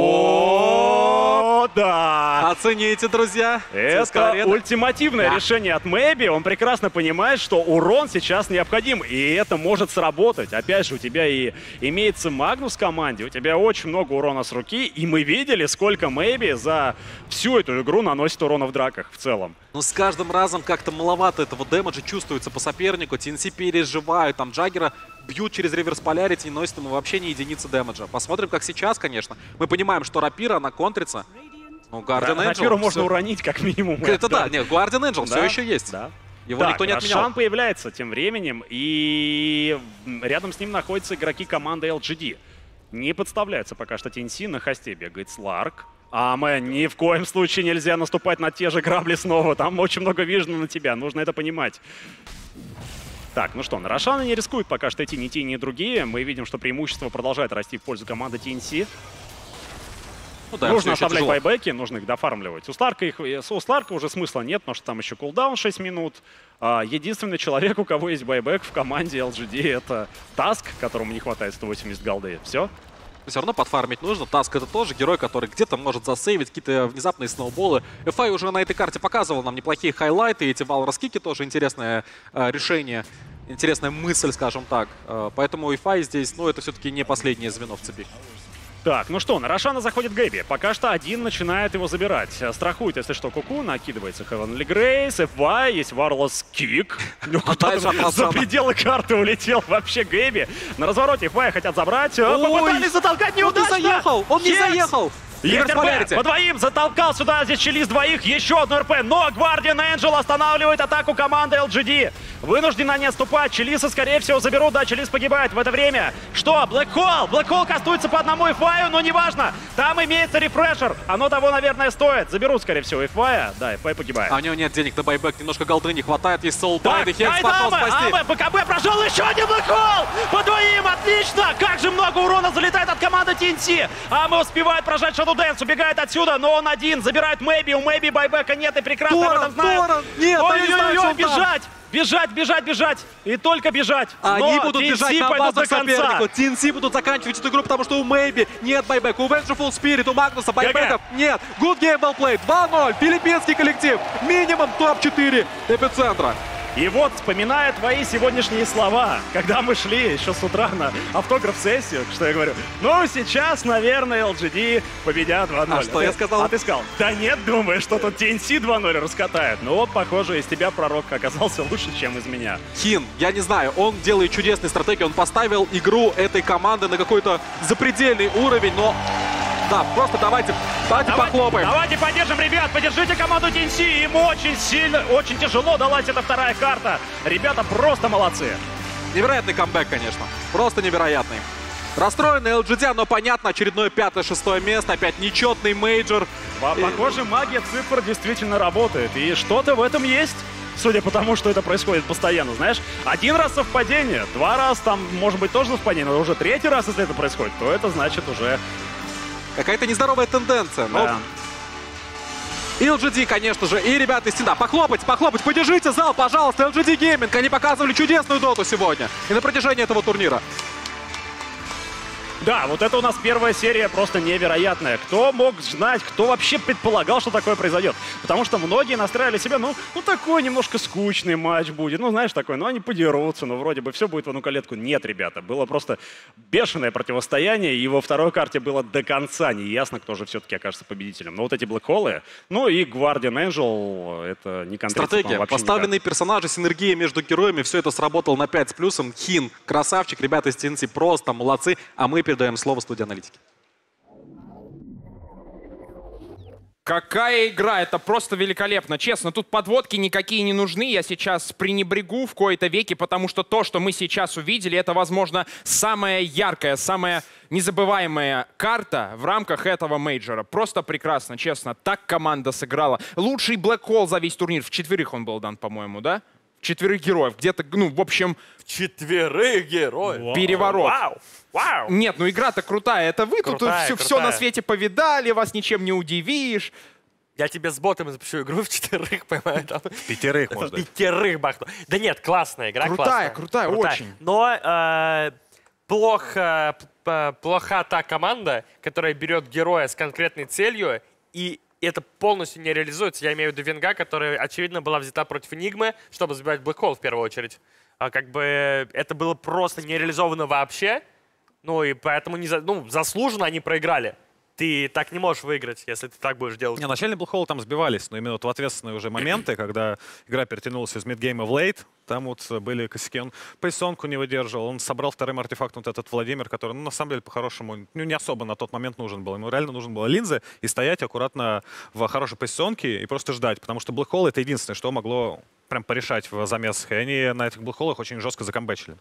О, да! Оцените, друзья. Это ЦСКА Арена. ультимативное Да. решение от Мэйби. Он прекрасно понимает, что урон сейчас необходим, и это может сработать. Опять же, у тебя и имеется Магнус в команде, у тебя очень много урона с руки, и мы видели, сколько Мэйби за всю эту игру наносит урона в драках в целом. Но с каждым разом как-то маловато этого дэмэджа чувствуется по сопернику. ти эн си переживают, там Джаггера бьют через реверс полярити, не носит ему вообще ни единицы дэмэджа. Посмотрим, как сейчас, конечно. Мы понимаем, что рапира, она контрится. Ну, Гардиан Энджел... Рапиру можно всё- уронить как минимум. Это да, нет, Гардиан Энджел все Да, еще есть. Да. Его Так, никто не отменял. Рошан появляется тем временем, и рядом с ним находятся игроки команды эл джи ди. Не подставляются пока что ти эн си, на хосте бегает Сларк. А мы ни в коем случае нельзя наступать на те же грабли снова. Там очень много вижена на тебя, нужно это понимать. Так, ну что, на Рошана не рискует пока что идти ни те, ни другие. Мы видим, что преимущество продолжает расти в пользу команды ти эн си. Ну да, Нужно всё еще оставлять тяжело. байбеки, нужно их дофармливать. У Сларка, их, у Сларка уже смысла нет, потому что там еще кулдаун шесть минут. А, единственный человек, у кого есть байбек в команде эл джи ди, это Таск, которому не хватает сто восемьдесят голды. Все. Все равно подфармить нужно. Таск — это тоже герой, который где-то может засейвить какие-то внезапные сноуболы. эф ай уже на этой карте показывал нам неплохие хайлайты. Эти вал-раскики тоже интересное э, решение. Интересная мысль, скажем так. Э, поэтому эф ай здесь, ну, это все-таки не последнее звено в цепи. Так, ну что, на Рошана заходит Гэби. Пока что один начинает его забирать. Страхует, если что, Куку, накидывается Heavenly Grace, эф ай, есть Warless Kick. Ну, дальше от за Рошана. пределы карты улетел вообще Гэби. На развороте эф ай хотят забрать. Попытались затолкать Он не неудачно. заехал! Он не Хекс! заехал! Есть Реверс эр пэ, полярити. по двоим затолкал сюда, здесь челиз двоих, еще одно эр пэ, но Гвардиан Энджел останавливает атаку команды эл джи ди. Вынуждены они отступать. Челиса, скорее всего, заберут. Да, Челис погибает в это время. Что? Блэк Холл. Блэк Холл кастуется по одному эфаю, но неважно. Там имеется рефрешер. Оно того, наверное, стоит. Заберут, скорее всего, эфая. Да, эфай погибает. А у него нет денег на байбек. Немножко голды не хватает. Есть Soul Так, Bind, и Хекс пошел спасти. Аме, БКБ прошел еще один Блэк Холл. По двоим, отлично. Как же много урона залетает от команды ти эн ти. Аме успевает прожать Shadow Dance, убегает отсюда, но он один. Забирает Мэйби. У Мэйби байбека нет, и прекрасно об этом знают. Торрен! Нет, я не знаю, что Ой-ой-ой, он там. бежать! Бежать, бежать, бежать! И только бежать! Они Но будут ти эн ти бежать на пойдут базу до к конца. сопернику. ти эн ти будут заканчивать эту игру, потому что у Мэйби нет байбека, у Vengeful Spirit, у Магнуса байбеков нет. Good game, well played. два ноль. Филиппинский коллектив. Минимум топ четыре эпицентра. И вот, вспоминая твои сегодняшние слова, когда мы шли еще с утра на автограф-сессию, что я говорю, ну, сейчас, наверное, эл джи ди победят два ноль. А что я сказал? А ты сказал, да нет, думаю, что тут ти эн ти два ноль раскатает. Ну вот, похоже, из тебя пророк оказался лучше, чем из меня. Хин, я не знаю, он делает чудесные стратегии, он поставил игру этой команды на какой-то запредельный уровень, но... Да, просто давайте, давайте, Давайте, похлопаем. давайте поддержим, ребят, поддержите команду ти эн ти. Им очень сильно, очень тяжело далась эта вторая карта. Ребята просто молодцы. Невероятный камбэк, конечно. Просто невероятный. Расстроенный эл джи ди, но понятно, очередное пятое-шестое место, опять нечетный мейджор. По- Похоже, магия цифр действительно работает. И что-то в этом есть. Судя по тому, что это происходит постоянно, знаешь, один раз совпадение, два раза там, может быть, тоже совпадение, но уже третий раз, если это происходит, то это значит уже... Какая-то нездоровая тенденция. Но Да. эл джи ди, конечно же, и ребята из Тинда. Похлопать, похлопать, поддержите зал, пожалуйста. эл джи ди Gaming, они показывали чудесную доту сегодня и на протяжении этого турнира. Да, вот это у нас первая серия просто невероятная. Кто мог знать, кто вообще предполагал, что такое произойдет? Потому что многие настраивали себя, ну, ну такой немножко скучный матч будет. Ну, знаешь, такой, ну они подерутся, ну вроде бы все будет в одну калетку. Нет, ребята, было просто бешеное противостояние, и во второй карте было до конца неясно, кто же все-таки окажется победителем. Но вот эти блэкхоллы, ну и Guardian Angel, это не конкретно. Стратегия, вообще поставленные персонажи, синергия между героями, все это сработало на пять с плюсом. Хин, красавчик, ребята из ти эн ти просто молодцы, а мы передаем слово студии аналитики. Какая игра, это просто великолепно. Честно, тут подводки никакие не нужны. Я сейчас пренебрегу в кои-то веки, потому что то, что мы сейчас увидели, это, возможно, самая яркая, самая незабываемая карта в рамках этого мейджора. Просто прекрасно, честно. Так команда сыграла. Лучший Black Hole за весь турнир. В четверых он был дан, по-моему, да? В четверых героев. Где-то, ну, в общем... Четверых героев. Переворот. Вау. Вау. Нет, ну игра-то крутая. Это вы Крутая, тут все, крутая. на свете повидали, вас ничем не удивишь. Я тебе с ботами запущу игру в четверых, поймаю там. Пятерых, В может. пятерых бахну. Да нет, классная игра, Крутая, классная. крутая, очень. Но э, плохо, п- плоха та команда, которая берет героя с конкретной целью, и это полностью не реализуется. Я имею в виду Венга, которая, очевидно, была взята против Энигмы, чтобы забивать Black Hole в первую очередь. А как бы это было просто не реализовано вообще. Ну и поэтому не за, ну, заслуженно они проиграли. Ты так не можешь выиграть, если ты так будешь делать. Не, начальные блэкхоллы там сбивались, но именно вот в ответственные уже моменты, когда игра перетянулась из мидгейма в лейт, там вот были косяки. Он пейсонку не выдерживал, он собрал вторым артефактом вот этот Владимир, который, ну, на самом деле, по-хорошему, ну, не особо на тот момент нужен был. Ему реально нужен было линзы и стоять аккуратно в хорошей пейсонке и просто ждать, потому что блэкхолл — это единственное, что могло прям порешать в замесах, и они на этих блэкхоллах очень жестко закомбэчили.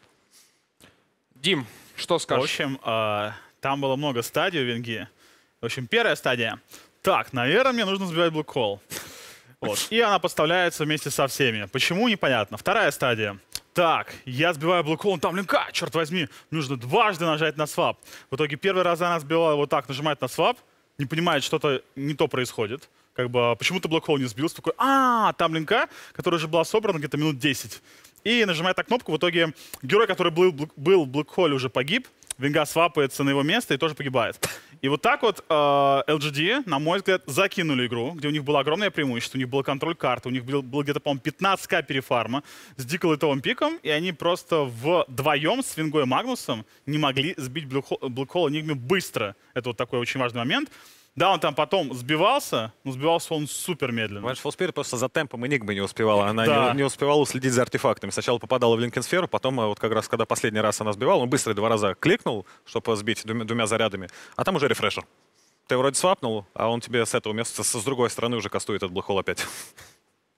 Дим, что В скажешь? общем, э, там было много стадий у Венги. В общем, первая стадия. Так, наверное, мне нужно сбивать Black Hole. Вот. И она подставляется вместе со всеми. Почему, непонятно. Вторая стадия. Так, я сбиваю Black Hole, там линка, черт возьми, нужно дважды нажать на свап. В итоге первый раз она сбила вот так, нажимает на свап, не понимает, что-то не то происходит. Как бы, почему-то Black Hole не сбился, такой, а, там линка, которая уже была собрана где-то минут десять. И нажимает на кнопку, в итоге герой, который был, был в Black Hole, уже погиб, Венга свапается на его место и тоже погибает. И вот так вот э, эл джи ди, на мой взгляд, закинули игру, где у них было огромное преимущество, у них был контроль карты, у них был, было где-то, по-моему, пятнадцать тысяч перефарма с дико лайтовым пиком, и они просто вдвоем с Венгой и Магнусом не могли сбить Black Hole Enigma быстро. Это вот такой очень важный момент. Да, он там потом сбивался, но сбивался он супер медленно. Vengeful Spirit просто за темпом Энигмы не успевала. Она Да. не, не успевала уследить за артефактами. Сначала попадала в Линкенсферу, потом вот как раз, когда последний раз она сбивала, он быстро два раза кликнул, чтобы сбить двумя, двумя зарядами, а там уже рефрешер. Ты вроде свапнул, а он тебе с этого места, с, с другой стороны уже кастует этот блэкхол опять.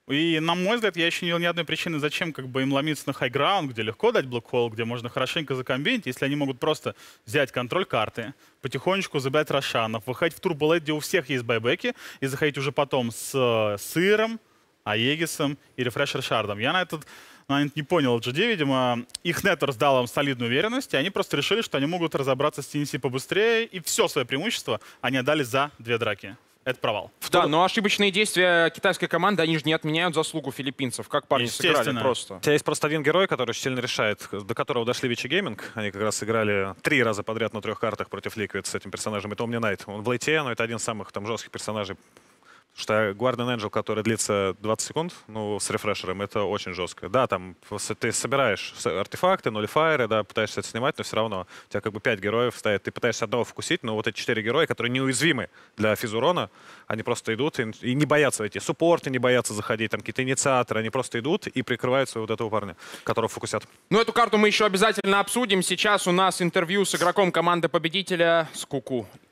И, на мой взгляд, я еще не видел ни одной причины, зачем как бы им ломиться на хайграунд, где легко дать блокхолл, где можно хорошенько закомбинить, если они могут просто взять контроль карты, потихонечку забирать рошанов, выходить в турболейт, где у всех есть байбеки, и заходить уже потом с э, Сыром, Аегисом и Рефрешер Шардом. Я на этот момент не понял джи ди, видимо, их Networks дал им солидную уверенность, и они просто решили, что они могут разобраться с ти эн си побыстрее, и все свое преимущество они отдали за две драки. Это провал. Да, но ошибочные действия китайской команды, они же не отменяют заслугу филиппинцев. Как парни сыграли просто. У тебя есть просто один герой, который очень сильно решает, до которого дошли Вичи Гейминг. Они как раз сыграли три раза подряд на трех картах против Liquid с этим персонажем. Это Omni Knight. Он в лейте, но это один из самых там жестких персонажей. Потому что Guardian Angel, который длится двадцать секунд, ну, с рефрешером, это очень жестко. Да, там ты собираешь артефакты, нулифайеры, да, пытаешься это снимать, но все равно у тебя как бы пять героев стоят. Ты пытаешься одного фокусить, но вот эти четыре героя, которые неуязвимы для физурона, они просто идут и, и не боятся эти суппорты, не боятся заходить, там какие-то инициаторы, они просто идут и прикрываются вот этого парня, которого фокусят. Ну, эту карту мы еще обязательно обсудим. Сейчас у нас интервью с игроком команды победителя с Куку